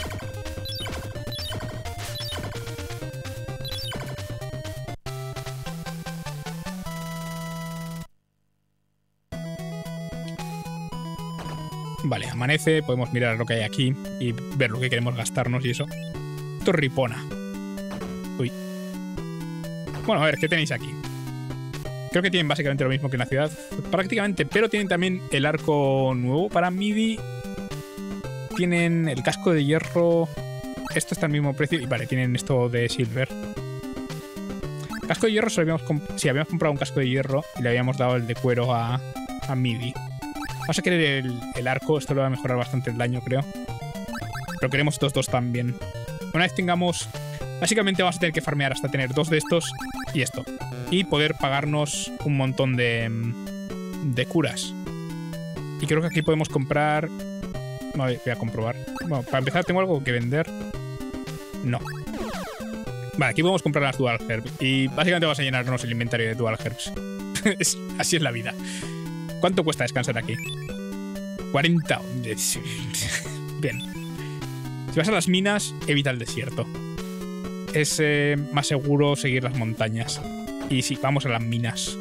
Vale, amanece, podemos mirar lo que hay aquí y ver lo que queremos gastarnos y eso. Esto es Ripona. Uy. Bueno, a ver, ¿qué tenéis aquí? Creo que tienen básicamente lo mismo que en la ciudad. Prácticamente, pero tienen también el arco nuevo para Midi. Tienen el casco de hierro. Esto está al mismo precio. Y vale, tienen esto de silver. Casco de hierro, si habíamos, sí, habíamos comprado un casco de hierro y le habíamos dado el de cuero a, a Midi. Vamos a querer el, el arco. Esto lo va a mejorar bastante el daño, creo. Pero queremos estos dos también. Una vez tengamos... Básicamente vamos a tener que farmear hasta tener dos de estos y esto. Y poder pagarnos un montón de, de curas. Y creo que aquí podemos comprar... No, voy a comprobar. Bueno, para empezar, ¿tengo algo que vender? No. Vale, aquí podemos comprar las Dual Herbs. Y básicamente vamos a llenarnos el inventario de Dual Herbs. Así es la vida. ¿Cuánto cuesta descansar aquí? cuarenta. Bien. Si vas a las minas, evita el desierto. Es eh, más seguro seguir las montañas. Y sí, vamos a las minas.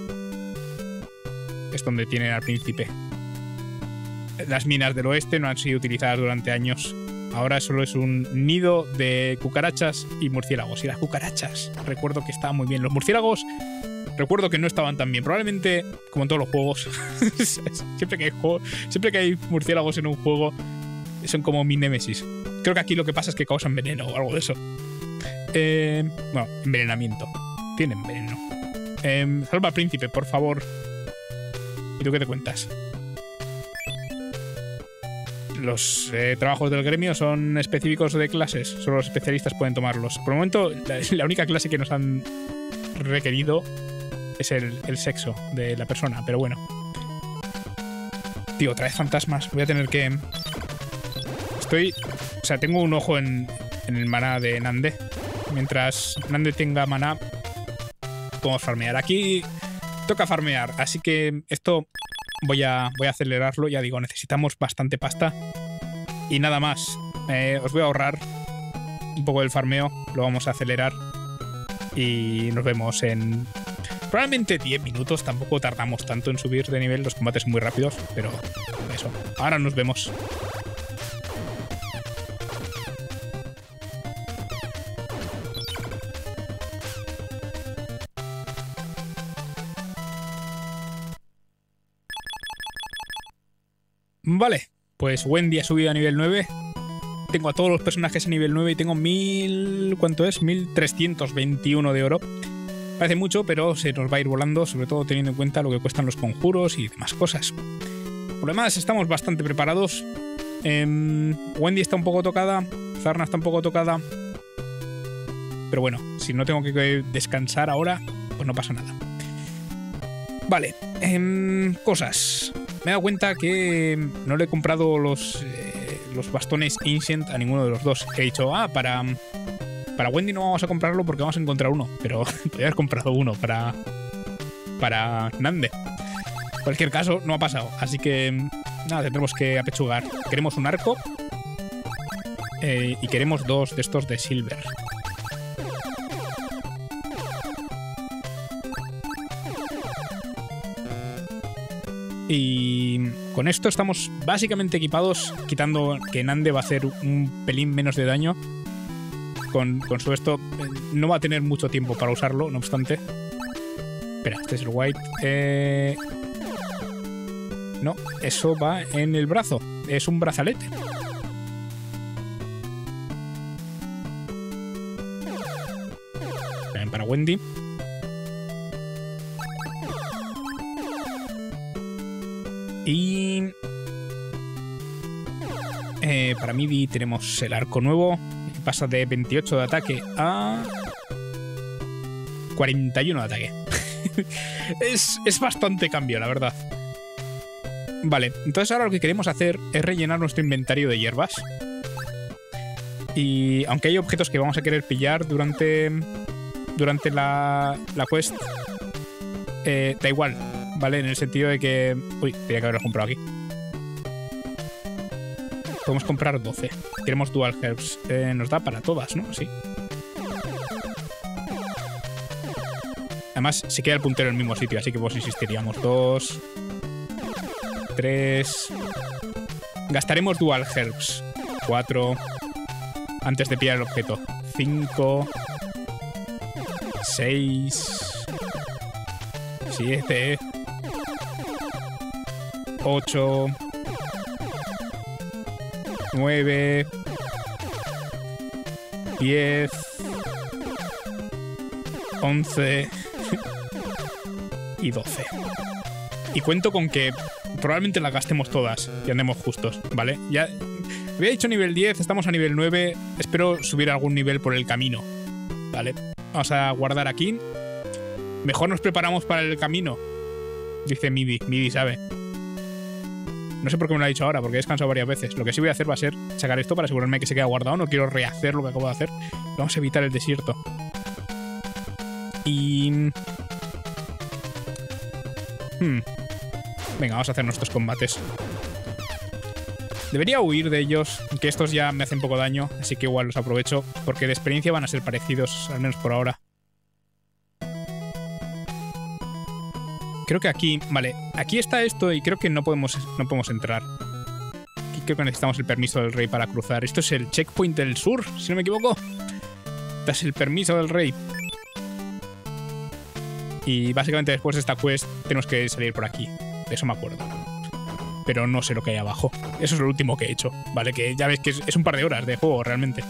Es donde tienen al príncipe. Las minas del oeste no han sido utilizadas durante años. Ahora solo es un nido de cucarachas y murciélagos. Y las cucarachas, recuerdo que estaban muy bien. Los murciélagos, recuerdo que no estaban tan bien. Probablemente, como en todos los juegos, siempre, que hay juego, siempre que hay murciélagos en un juego, son como mi némesis. Creo que aquí lo que pasa es que causan veneno o algo de eso. Eh, bueno, envenenamiento. Tienen veneno. Eh, salva al príncipe, por favor. ¿Y tú qué te cuentas? Los eh, trabajos del gremio son específicos de clases. Solo los especialistas pueden tomarlos. Por el momento, la, la única clase que nos han requerido es el, el sexo de la persona. Pero bueno. Tío, otra vez fantasmas. Voy a tener que... Estoy... O sea, tengo un ojo en, en el maná de Nande. Mientras Nande tenga maná, podemos farmear. Aquí toca farmear, así que esto voy a, voy a acelerarlo. Ya digo, necesitamos bastante pasta. Y nada más. Eh, os voy a ahorrar un poco del farmeo. Lo vamos a acelerar. Y nos vemos en... Probablemente diez minutos. Tampoco tardamos tanto en subir de nivel. Los combates son muy rápidos, pero eso. Ahora nos vemos. Vale, pues Wendy ha subido a nivel nueve. Tengo a todos los personajes a nivel nueve y tengo mil... ¿Cuánto es? mil trescientos veintiuno de oro. Parece mucho, pero se nos va a ir volando, sobre todo teniendo en cuenta lo que cuestan los conjuros y demás cosas. Por lo demás, estamos bastante preparados. Eh, Wendy está un poco tocada, Zarna está un poco tocada. Pero bueno, si no tengo que descansar ahora, pues no pasa nada. Vale, eh, cosas. Me he dado cuenta que no le he comprado los, eh, los bastones Ancient a ninguno de los dos. He dicho, ah, para, para Wendy no vamos a comprarlo porque vamos a encontrar uno. Pero podría haber comprado uno para, para Nande. En cualquier caso, no ha pasado. Así que nada, tendremos que apechugar. Queremos un arco. Eh, y queremos dos de estos de Silver. Y con esto estamos básicamente equipados, quitando que Nande va a hacer un pelín menos de daño. Con, con su esto no va a tener mucho tiempo para usarlo, no obstante. Espera, este es el white. Eh... No, eso va en el brazo. Es un brazalete. También para Wendy. Y eh, para Midi tenemos el arco nuevo. Pasa de veintiocho de ataque a cuarenta y uno de ataque. es, es bastante cambio, la verdad. Vale, entonces ahora lo que queremos hacer es rellenar nuestro inventario de hierbas. Y aunque hay objetos que vamos a querer pillar durante, durante la, la quest, eh, da igual. ¿Vale? En el sentido de que... Uy, tenía que haberlo comprado aquí. Podemos comprar doce. Queremos Dual Herbs. Eh, nos da para todas, ¿no? Sí. Además, se queda el puntero en el mismo sitio, así que vos insistiríamos. Dos... Tres... Gastaremos Dual Herbs. Cuatro... Antes de pillar el objeto. Cinco... Seis... Siete... ocho, nueve, diez, once y doce. Y cuento con que probablemente las gastemos todas y andemos justos, ¿vale? Ya había dicho nivel diez, estamos a nivel nueve. Espero subir algún nivel por el camino, ¿vale? Vamos a guardar aquí. Mejor nos preparamos para el camino, dice Midi. Midi sabe. No sé por qué me lo ha dicho ahora, porque he descansado varias veces. Lo que sí voy a hacer va a ser sacar esto para asegurarme que se queda guardado. No quiero rehacer lo que acabo de hacer. Vamos a evitar el desierto. Y... Hmm. Venga, vamos a hacer nuestros combates. Debería huir de ellos, que estos ya me hacen poco daño, así que igual los aprovecho, porque de experiencia van a ser parecidos, al menos por ahora. Creo que aquí... Vale, aquí está esto y creo que no podemos, no podemos entrar. Aquí creo que necesitamos el permiso del rey para cruzar. Esto es el checkpoint del sur, si no me equivoco. Este es el permiso del rey. Y básicamente después de esta quest tenemos que salir por aquí. De eso me acuerdo. Pero no sé lo que hay abajo. Eso es lo último que he hecho, ¿vale? Que ya ves que es, es un par de horas de juego, realmente.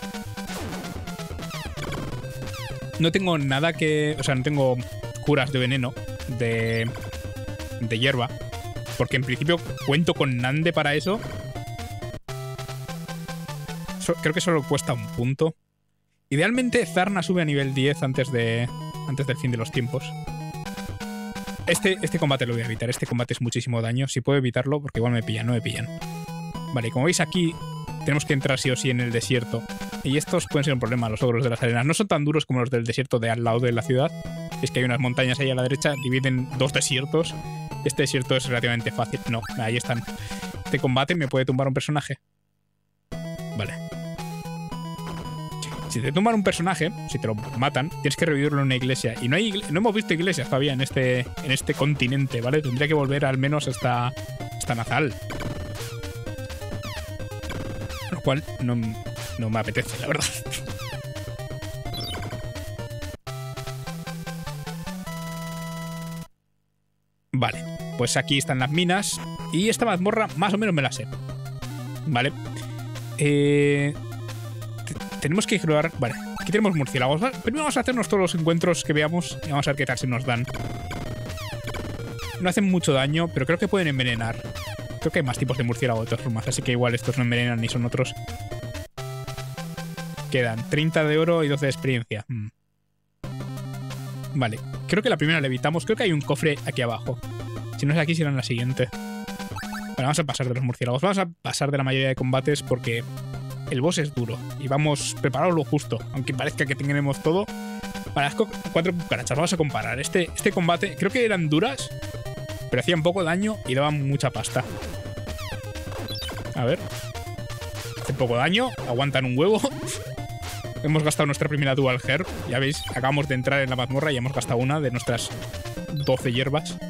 No tengo nada que... O sea, no tengo curas de veneno de... de hierba. Porque en principio cuento con Nande para eso. So, creo que solo cuesta un punto. Idealmente Zarna sube a nivel diez antes de... antes del fin de los tiempos. Este, este combate lo voy a evitar. Este combate es muchísimo daño. Si puedo evitarlo, porque igual me pillan, no me pillan. Vale, como veis aquí, tenemos que entrar sí o sí en el desierto. Y estos pueden ser un problema, los ogros de las arenas. No son tan duros como los del desierto de al lado de la ciudad. Es que hay unas montañas ahí a la derecha, dividen dos desiertos. Este desierto es relativamente fácil. No, ahí están. Este combate me puede tumbar un personaje. Vale. Si te tumban un personaje, si te lo matan, tienes que revivirlo en una iglesia. Y no hay no hemos visto iglesias todavía en este, en este continente, ¿vale? Tendría que volver al menos hasta, hasta Nazal. Lo cual no, no me apetece, la verdad. Vale, pues aquí están las minas. Y esta mazmorra más o menos me la sé. Vale. Eh, tenemos que explorar... Vale, aquí tenemos murciélagos. Primero vamos a hacernos todos los encuentros que veamos y vamos a ver qué tal se nos dan. No hacen mucho daño, pero creo que pueden envenenar. Creo que hay más tipos de murciélago de todas formas, así que igual estos no envenenan ni son otros. Quedan treinta de oro y doce de experiencia. Hmm. Vale, creo que la primera la evitamos. Creo que hay un cofre aquí abajo. Si no es aquí, será en la siguiente. Vale, vamos a pasar de los murciélagos. Vamos a pasar de la mayoría de combates porque el boss es duro. Y vamos preparados lo justo. Aunque parezca que tenemos todo. Para las cuatro cucarachas, vamos a comparar. Este, este combate, creo que eran duras, pero hacían poco daño y daban mucha pasta. A ver. Hacen poco daño, aguantan un huevo. Hemos gastado nuestra primera Dual Herb. Ya veis, acabamos de entrar en la mazmorra y hemos gastado una de nuestras doce hierbas.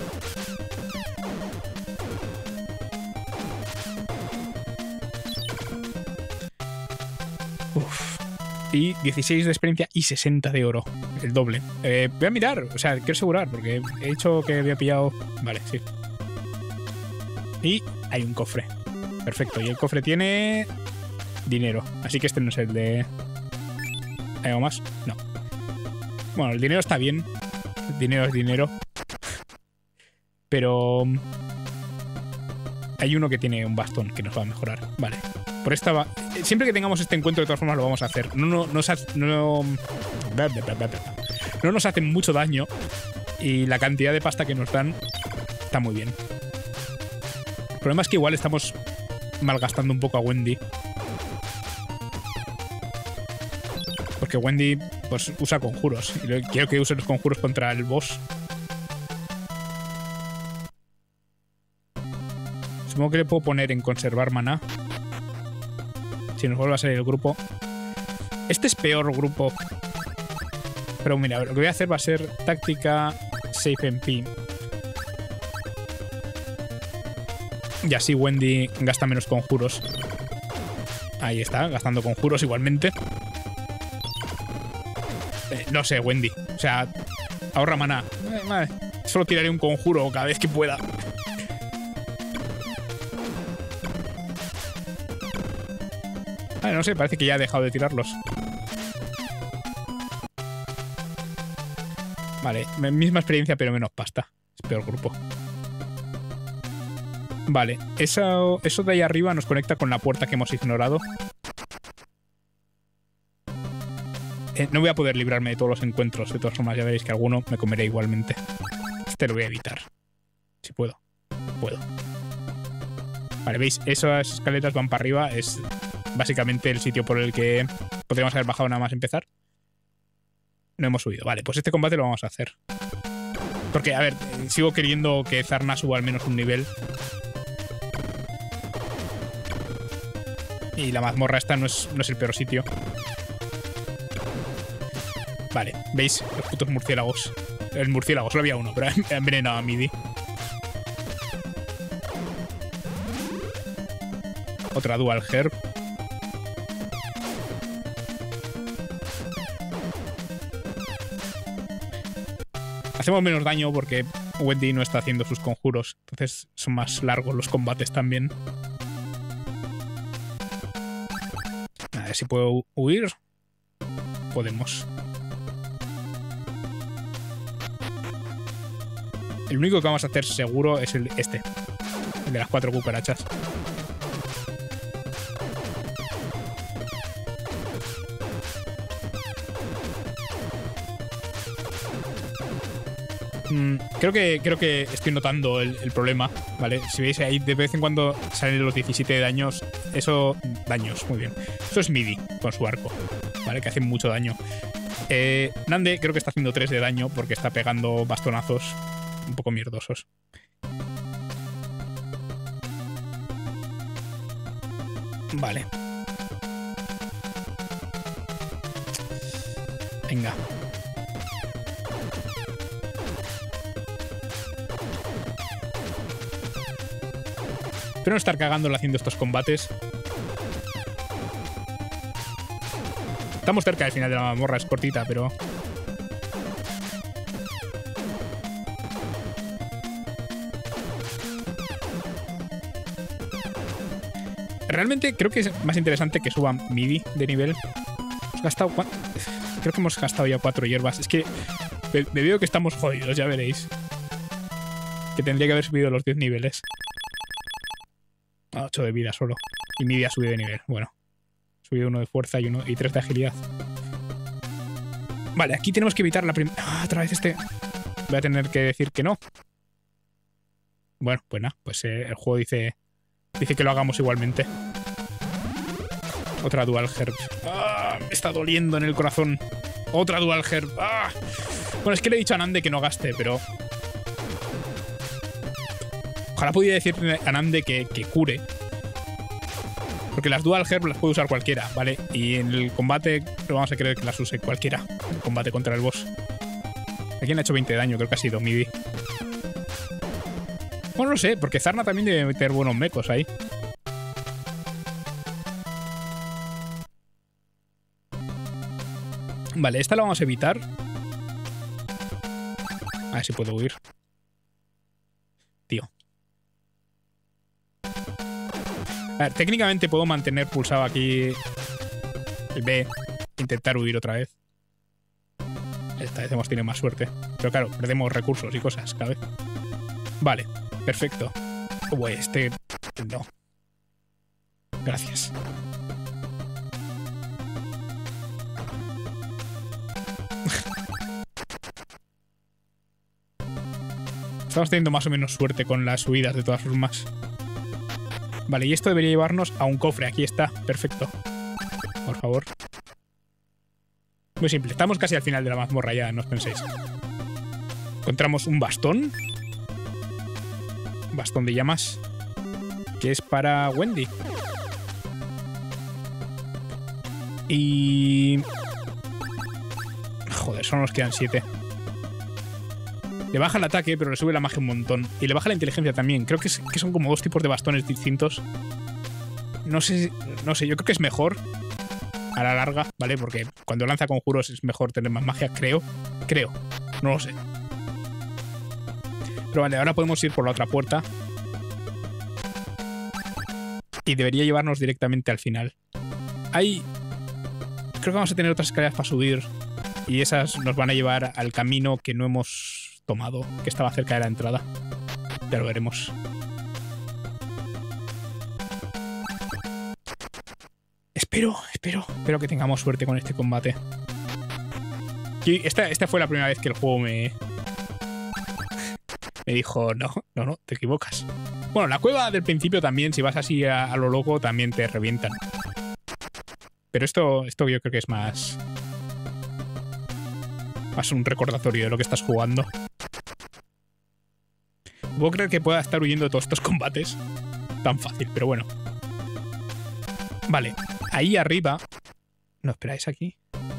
Uf. Y dieciséis de experiencia y sesenta de oro. El doble. Eh, voy a mirar, o sea, quiero asegurar, porque he dicho que había pillado... Vale, sí. Y hay un cofre. Perfecto, y el cofre tiene... dinero. Así que este no es el de... ¿Hay algo más? No. Bueno, el dinero está bien. El dinero es dinero. Pero... hay uno que tiene un bastón que nos va a mejorar. Vale. Por esta va... Siempre que tengamos este encuentro, de todas formas, lo vamos a hacer. No, no, no, no, no nos hacen mucho daño. Y la cantidad de pasta que nos dan está muy bien. El problema es que igual estamos malgastando un poco a Wendy. Porque Wendy, pues, usa conjuros. Y quiero que use los conjuros contra el boss. Supongo que le puedo poner en conservar maná. Si nos vuelve a salir el grupo. Este es peor grupo. Pero mira, lo que voy a hacer va a ser táctica Safe M P. Y así Wendy gasta menos conjuros. Ahí está, gastando conjuros igualmente. Eh, no sé, Wendy. O sea, ahorra maná. Eh, vale. Solo tiraré un conjuro cada vez que pueda. Vale, no sé, parece que ya ha dejado de tirarlos. Vale, misma experiencia pero menos pasta. Es peor grupo. Vale, eso, eso de ahí arriba nos conecta con la puerta que hemos ignorado. Eh, no voy a poder librarme de todos los encuentros. De todas formas, ya veréis que alguno me comeré igualmente. Este lo voy a evitar. Si puedo. Puedo. Vale, ¿veis? Esas escaleras van para arriba. Es básicamente el sitio por el que podríamos haber bajado nada más empezar. No hemos subido. Vale, pues este combate lo vamos a hacer. Porque, a ver, sigo queriendo que Zarna suba al menos un nivel. Y la mazmorra esta no es, no es el peor sitio. Vale, ¿veis? Los putos murciélagos. El murciélago, solo había uno, pero ha envenenado a Midi. Otra Dual Herb. Hacemos menos daño porque Wendy no está haciendo sus conjuros. Entonces son más largos los combates también. A ver si puedo huir. Podemos. El único que vamos a hacer seguro es el este. El de las cuatro cucarachas. Mm, creo que creo que estoy notando el, el problema, ¿vale? Si veis ahí de vez en cuando salen los diecisiete daños. Eso... Daños, muy bien. Eso es Midi con su arco, ¿vale? Que hace mucho daño. Eh, Nande creo que está haciendo tres de daño porque está pegando bastonazos un poco mierdosos. Vale. Venga. Espero no estar cagándolo haciendo estos combates. Estamos cerca del final de la mazmorra, es cortita, pero... Realmente creo que es más interesante que suba Midi de nivel. ¿Hemos gastado cuánto? Creo que hemos gastado ya cuatro hierbas. Es que me, me veo que estamos jodidos, ya veréis. Que tendría que haber subido los diez niveles. ocho de vida solo. Y Midi ha subido de nivel. Bueno. Ha subido uno de fuerza y uno y tres de agilidad. Vale, aquí tenemos que evitar la primera... Ah, otra vez este... Voy a tener que decir que no. Bueno, pues nada. Pues eh, el juego dice... Dice que lo hagamos igualmente. Otra Dual Herb. Ah, me está doliendo en el corazón. Otra Dual Herb. Ah. Bueno, es que le he dicho a Nande que no gaste, pero... Ojalá pudiera decirle a Nande que, que cure. Porque las Dual Herb las puede usar cualquiera, ¿vale? Y en el combate no vamos a querer que las use cualquiera. En el combate contra el boss. ¿A quién ha hecho veinte de daño? Creo que ha sido Midi. Bueno, no sé, porque Zarna también debe meter buenos mecos ahí. Vale, esta la vamos a evitar. A ver si puedo huir. Tío. A ver, técnicamente puedo mantener pulsado aquí el B. Intentar huir otra vez. Esta vez hemos tenido más suerte. Pero claro, perdemos recursos y cosas cada vez. Vale, perfecto. Oh, este... No. Gracias. Estamos teniendo más o menos suerte con las subidas de todas formas. Vale, y esto debería llevarnos a un cofre. Aquí está, perfecto. Por favor. Muy simple, estamos casi al final de la mazmorra ya, no os penséis. Encontramos un bastón. Bastón de llamas. Que es para Wendy. Y... Joder, solo nos quedan siete. Le baja el ataque, pero le sube la magia un montón. Y le baja la inteligencia también. Creo que, es, que son como dos tipos de bastones distintos. No sé, no sé, yo creo que es mejor a la larga, ¿vale? Porque cuando lanza conjuros es mejor tener más magia, creo. Creo, no lo sé. Pero vale, ahora podemos ir por la otra puerta. Y debería llevarnos directamente al final. Hay... Creo que vamos a tener otras escaleras para subir. Y esas nos van a llevar al camino que no hemos tomado, que estaba cerca de la entrada. Ya lo veremos. Espero, espero, espero que tengamos suerte con este combate. Y esta, esta fue la primera vez que el juego me... Me dijo, no, no, no, te equivocas. Bueno, la cueva del principio también, si vas así a, a lo loco, también te revientan. Pero esto, esto yo creo que es más... Más un recordatorio de lo que estás jugando. Puedo creer que pueda estar huyendo de todos estos combates. Tan fácil, pero bueno. Vale, ahí arriba... No, espera, ¿es aquí?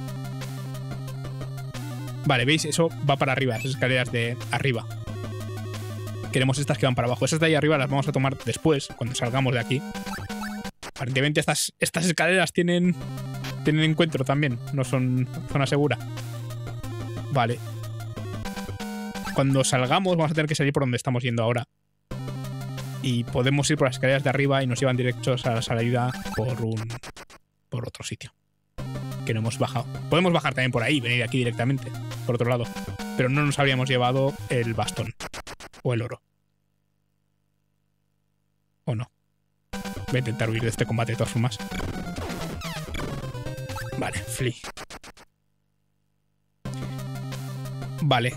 Vale, ¿veis? Eso va para arriba, esas escaleras de arriba. Queremos estas que van para abajo. Esas de ahí arriba las vamos a tomar después, cuando salgamos de aquí. Aparentemente estas, estas escaleras tienen... Tienen encuentro también, no son zona segura. Vale. Cuando salgamos vamos a tener que salir por donde estamos yendo ahora. Y podemos ir por las escaleras de arriba y nos llevan directos a la salida por un... por otro sitio. Que no hemos bajado. Podemos bajar también por ahí, venir aquí directamente, por otro lado. Pero no nos habríamos llevado el bastón. O el oro. O no. Voy a intentar huir de este combate de todas formas. Vale, flee. Vale.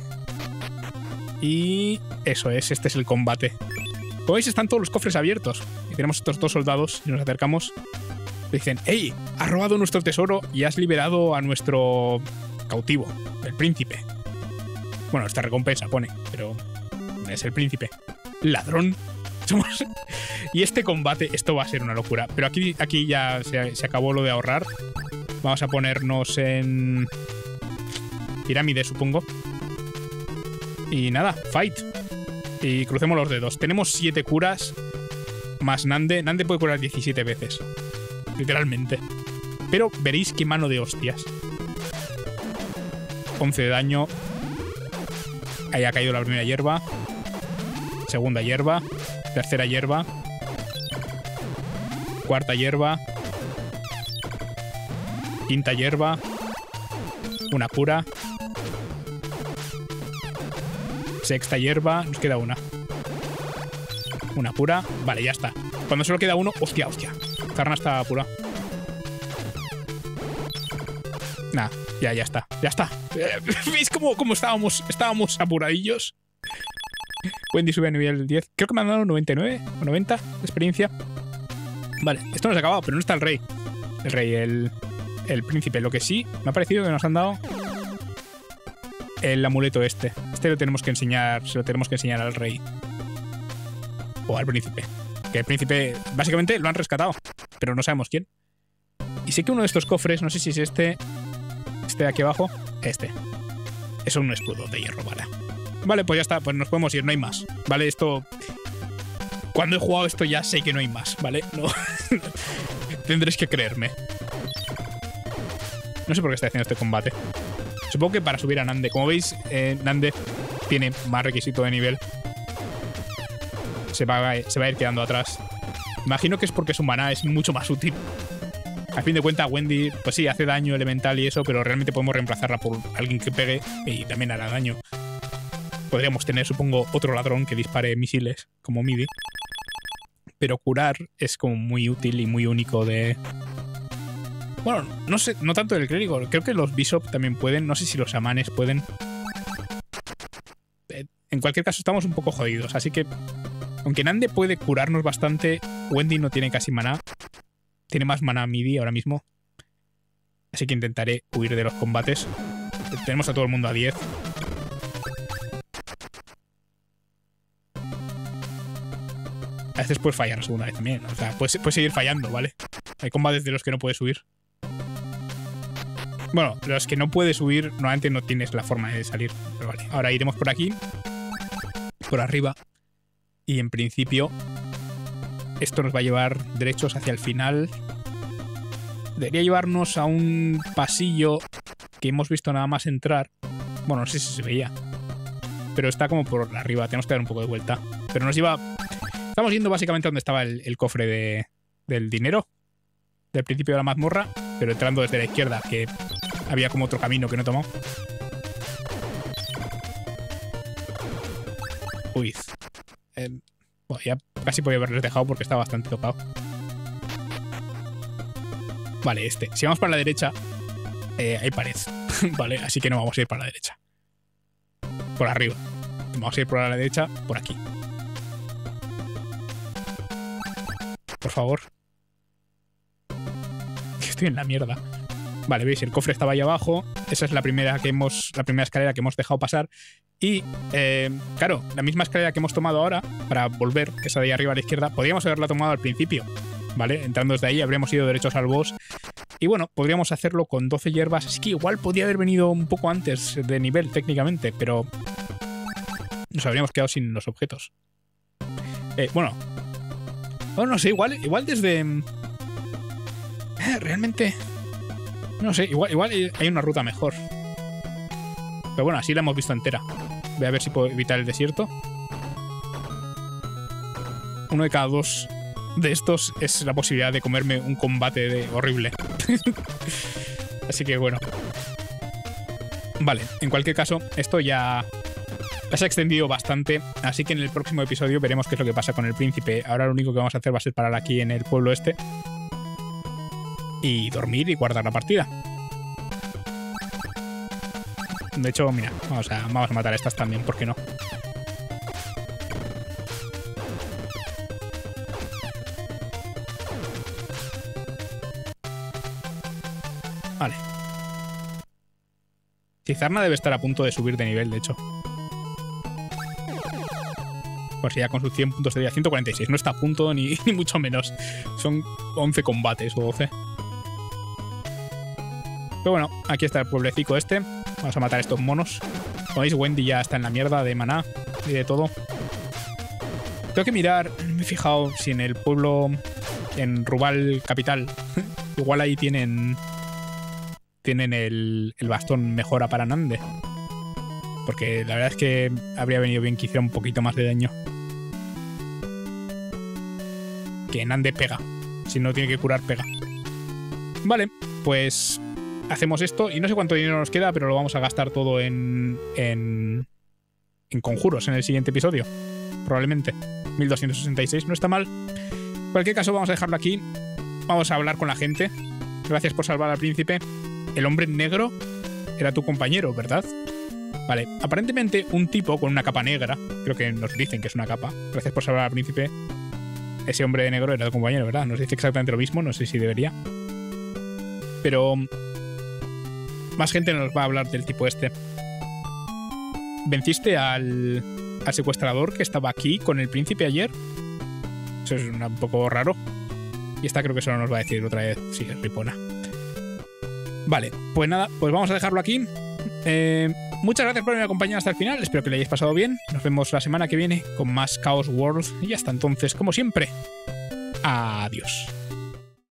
Y eso es, este es el combate. Como veis, están todos los cofres abiertos. Y tenemos estos dos soldados y nos acercamos. Dicen, hey, has robado nuestro tesoro y has liberado a nuestro cautivo, el príncipe. Bueno, esta recompensa pone, pero es el príncipe. Ladrón. Somos... Y este combate, esto va a ser una locura. Pero aquí, aquí ya se, se acabó lo de ahorrar. Vamos a ponernos en... pirámide, supongo. Y nada, fight. Y crucemos los dedos. Tenemos siete curas. Más Nande. Nande puede curar diecisiete veces. Literalmente. Pero veréis qué mano de hostias. once de daño. Ahí ha caído la primera hierba. Segunda hierba. Tercera hierba. Cuarta hierba. Quinta hierba. Una pura. Sexta hierba. Nos queda una. Una pura. Vale, ya está. Cuando solo queda uno... Hostia, hostia. Zarna está pura. Nah, ya, ya está. Ya está. ¿Veis cómo, cómo estábamos, estábamos apuradillos? Wendy sube a nivel diez. Creo que me han dado noventa y nueve o noventa de experiencia. Vale, esto no se ha acabado, pero no está el rey. El rey, el, el príncipe. Lo que sí, me ha parecido que nos han dado el amuleto este. Este lo tenemos que enseñar, se lo tenemos que enseñar al rey. O al príncipe. Que el príncipe, básicamente, lo han rescatado. Pero no sabemos quién. Y sé que uno de estos cofres, no sé si es este... Este de aquí abajo. Este. Es un escudo de hierro, vale. Vale, pues ya está, pues nos podemos ir, no hay más. Vale, esto... Cuando he jugado esto ya sé que no hay más, ¿vale? No. Tendréis que creerme. No sé por qué está haciendo este combate. Supongo que para subir a Nande. Como veis, eh, Nande tiene más requisito de nivel. Se va, a, se va a ir quedando atrás. Imagino que es porque su maná es mucho más útil. A fin de cuentas, Wendy, pues sí, hace daño elemental y eso, pero realmente podemos reemplazarla por alguien que pegue y también hará daño. Podríamos tener, supongo, otro ladrón que dispare misiles, como Midi. Pero curar es como muy útil y muy único de... Bueno, no sé, no tanto del clérigo. Creo que los Bishop también pueden. No sé si los shamanes pueden. En cualquier caso, estamos un poco jodidos. Así que, aunque Nande puede curarnos bastante, Wendy no tiene casi maná. Tiene más maná Midi ahora mismo. Así que intentaré huir de los combates. Tenemos a todo el mundo a diez. A veces puedes fallar la segunda vez también. O sea, puedes, puedes seguir fallando, ¿vale? Hay combates de los que no puedes huir. Bueno, los que no puedes huir, normalmente no tienes la forma de salir. Pero vale, ahora iremos por aquí. Por arriba. Y en principio... Esto nos va a llevar derechos hacia el final. Debería llevarnos a un pasillo que hemos visto nada más entrar. Bueno, no sé si se veía. Pero está como por arriba. Tenemos que dar un poco de vuelta. Pero nos lleva... Estamos yendo básicamente a donde estaba el, el cofre de, del dinero. Del principio de la mazmorra. Pero entrando desde la izquierda, que había como otro camino que no he tomado. Uy. Eh, bueno, ya casi podía haberles dejado porque está bastante tocado. Vale, este. Si vamos para la derecha, eh, hay pared. Vale, así que no vamos a ir para la derecha. Por arriba. Vamos a ir por la derecha, por aquí. Por favor. Que estoy en la mierda. Vale, veis, el cofre estaba ahí abajo. Esa es la primera que hemos. La primera escalera que hemos dejado pasar. Y, eh, claro, la misma escalera que hemos tomado ahora, para volver, que esa de ahí arriba a la izquierda, podríamos haberla tomado al principio. ¿Vale? Entrando desde ahí, habríamos ido derechos al boss. Y bueno, podríamos hacerlo con doce hierbas. Es que igual podría haber venido un poco antes de nivel, técnicamente, pero nos habríamos quedado sin los objetos. Eh, bueno. Bueno, no sé, igual, igual desde... Eh, realmente... No sé, igual, igual hay una ruta mejor. Pero bueno, así la hemos visto entera. Voy a ver si puedo evitar el desierto. Uno de cada dos de estos es la posibilidad de comerme un combate de horrible. Así que bueno. Vale, en cualquier caso, esto ya... ya se ha extendido bastante, así que en el próximo episodio veremos qué es lo que pasa con el príncipe. Ahora lo único que vamos a hacer va a ser parar aquí en el pueblo este y dormir y guardar la partida. De hecho, mira, vamos a, vamos a matar a estas también, ¿por qué no? Vale. Cizarna debe estar a punto de subir de nivel, de hecho. Pues ya con sus cien puntos de vida, ciento cuarenta y seis. No está a punto ni, ni mucho menos. Son once combates o doce. Pero bueno, aquí está el pueblecito este. Vamos a matar a estos monos. Como veis, Wendy ya está en la mierda de maná y de todo. Tengo que mirar, me he fijado si en el pueblo, en Rubal Capital, igual ahí tienen tienen el, el bastón mejora para Nande. Porque la verdad es que habría venido bien que hiciera un poquito más de daño. Que Nande pega. Si no tiene que curar, pega. Vale, pues hacemos esto. Y no sé cuánto dinero nos queda, pero lo vamos a gastar todo en... En, en conjuros en el siguiente episodio. Probablemente. mil doscientos sesenta y seis, no está mal. En cualquier caso, vamos a dejarlo aquí. Vamos a hablar con la gente. Gracias por salvar al príncipe. El hombre negro era tu compañero, ¿verdad? Vale, aparentemente un tipo con una capa negra, creo que nos dicen que es una capa. Gracias por salvar al príncipe. Ese hombre negro era tu compañero, ¿verdad? Nos dice exactamente lo mismo, no sé si debería. Pero más gente nos va a hablar del tipo este. ¿Venciste al, al secuestrador que estaba aquí con el príncipe ayer? Eso es una, un poco raro. Y esta creo que solo nos va a decir otra vez. Sí, es ripona. Vale, pues nada, pues vamos a dejarlo aquí. Eh, muchas gracias por haberme acompañado hasta el final. Espero que lo hayáis pasado bien. Nos vemos la semana que viene con más Chaos World. Y hasta entonces, como siempre, adiós.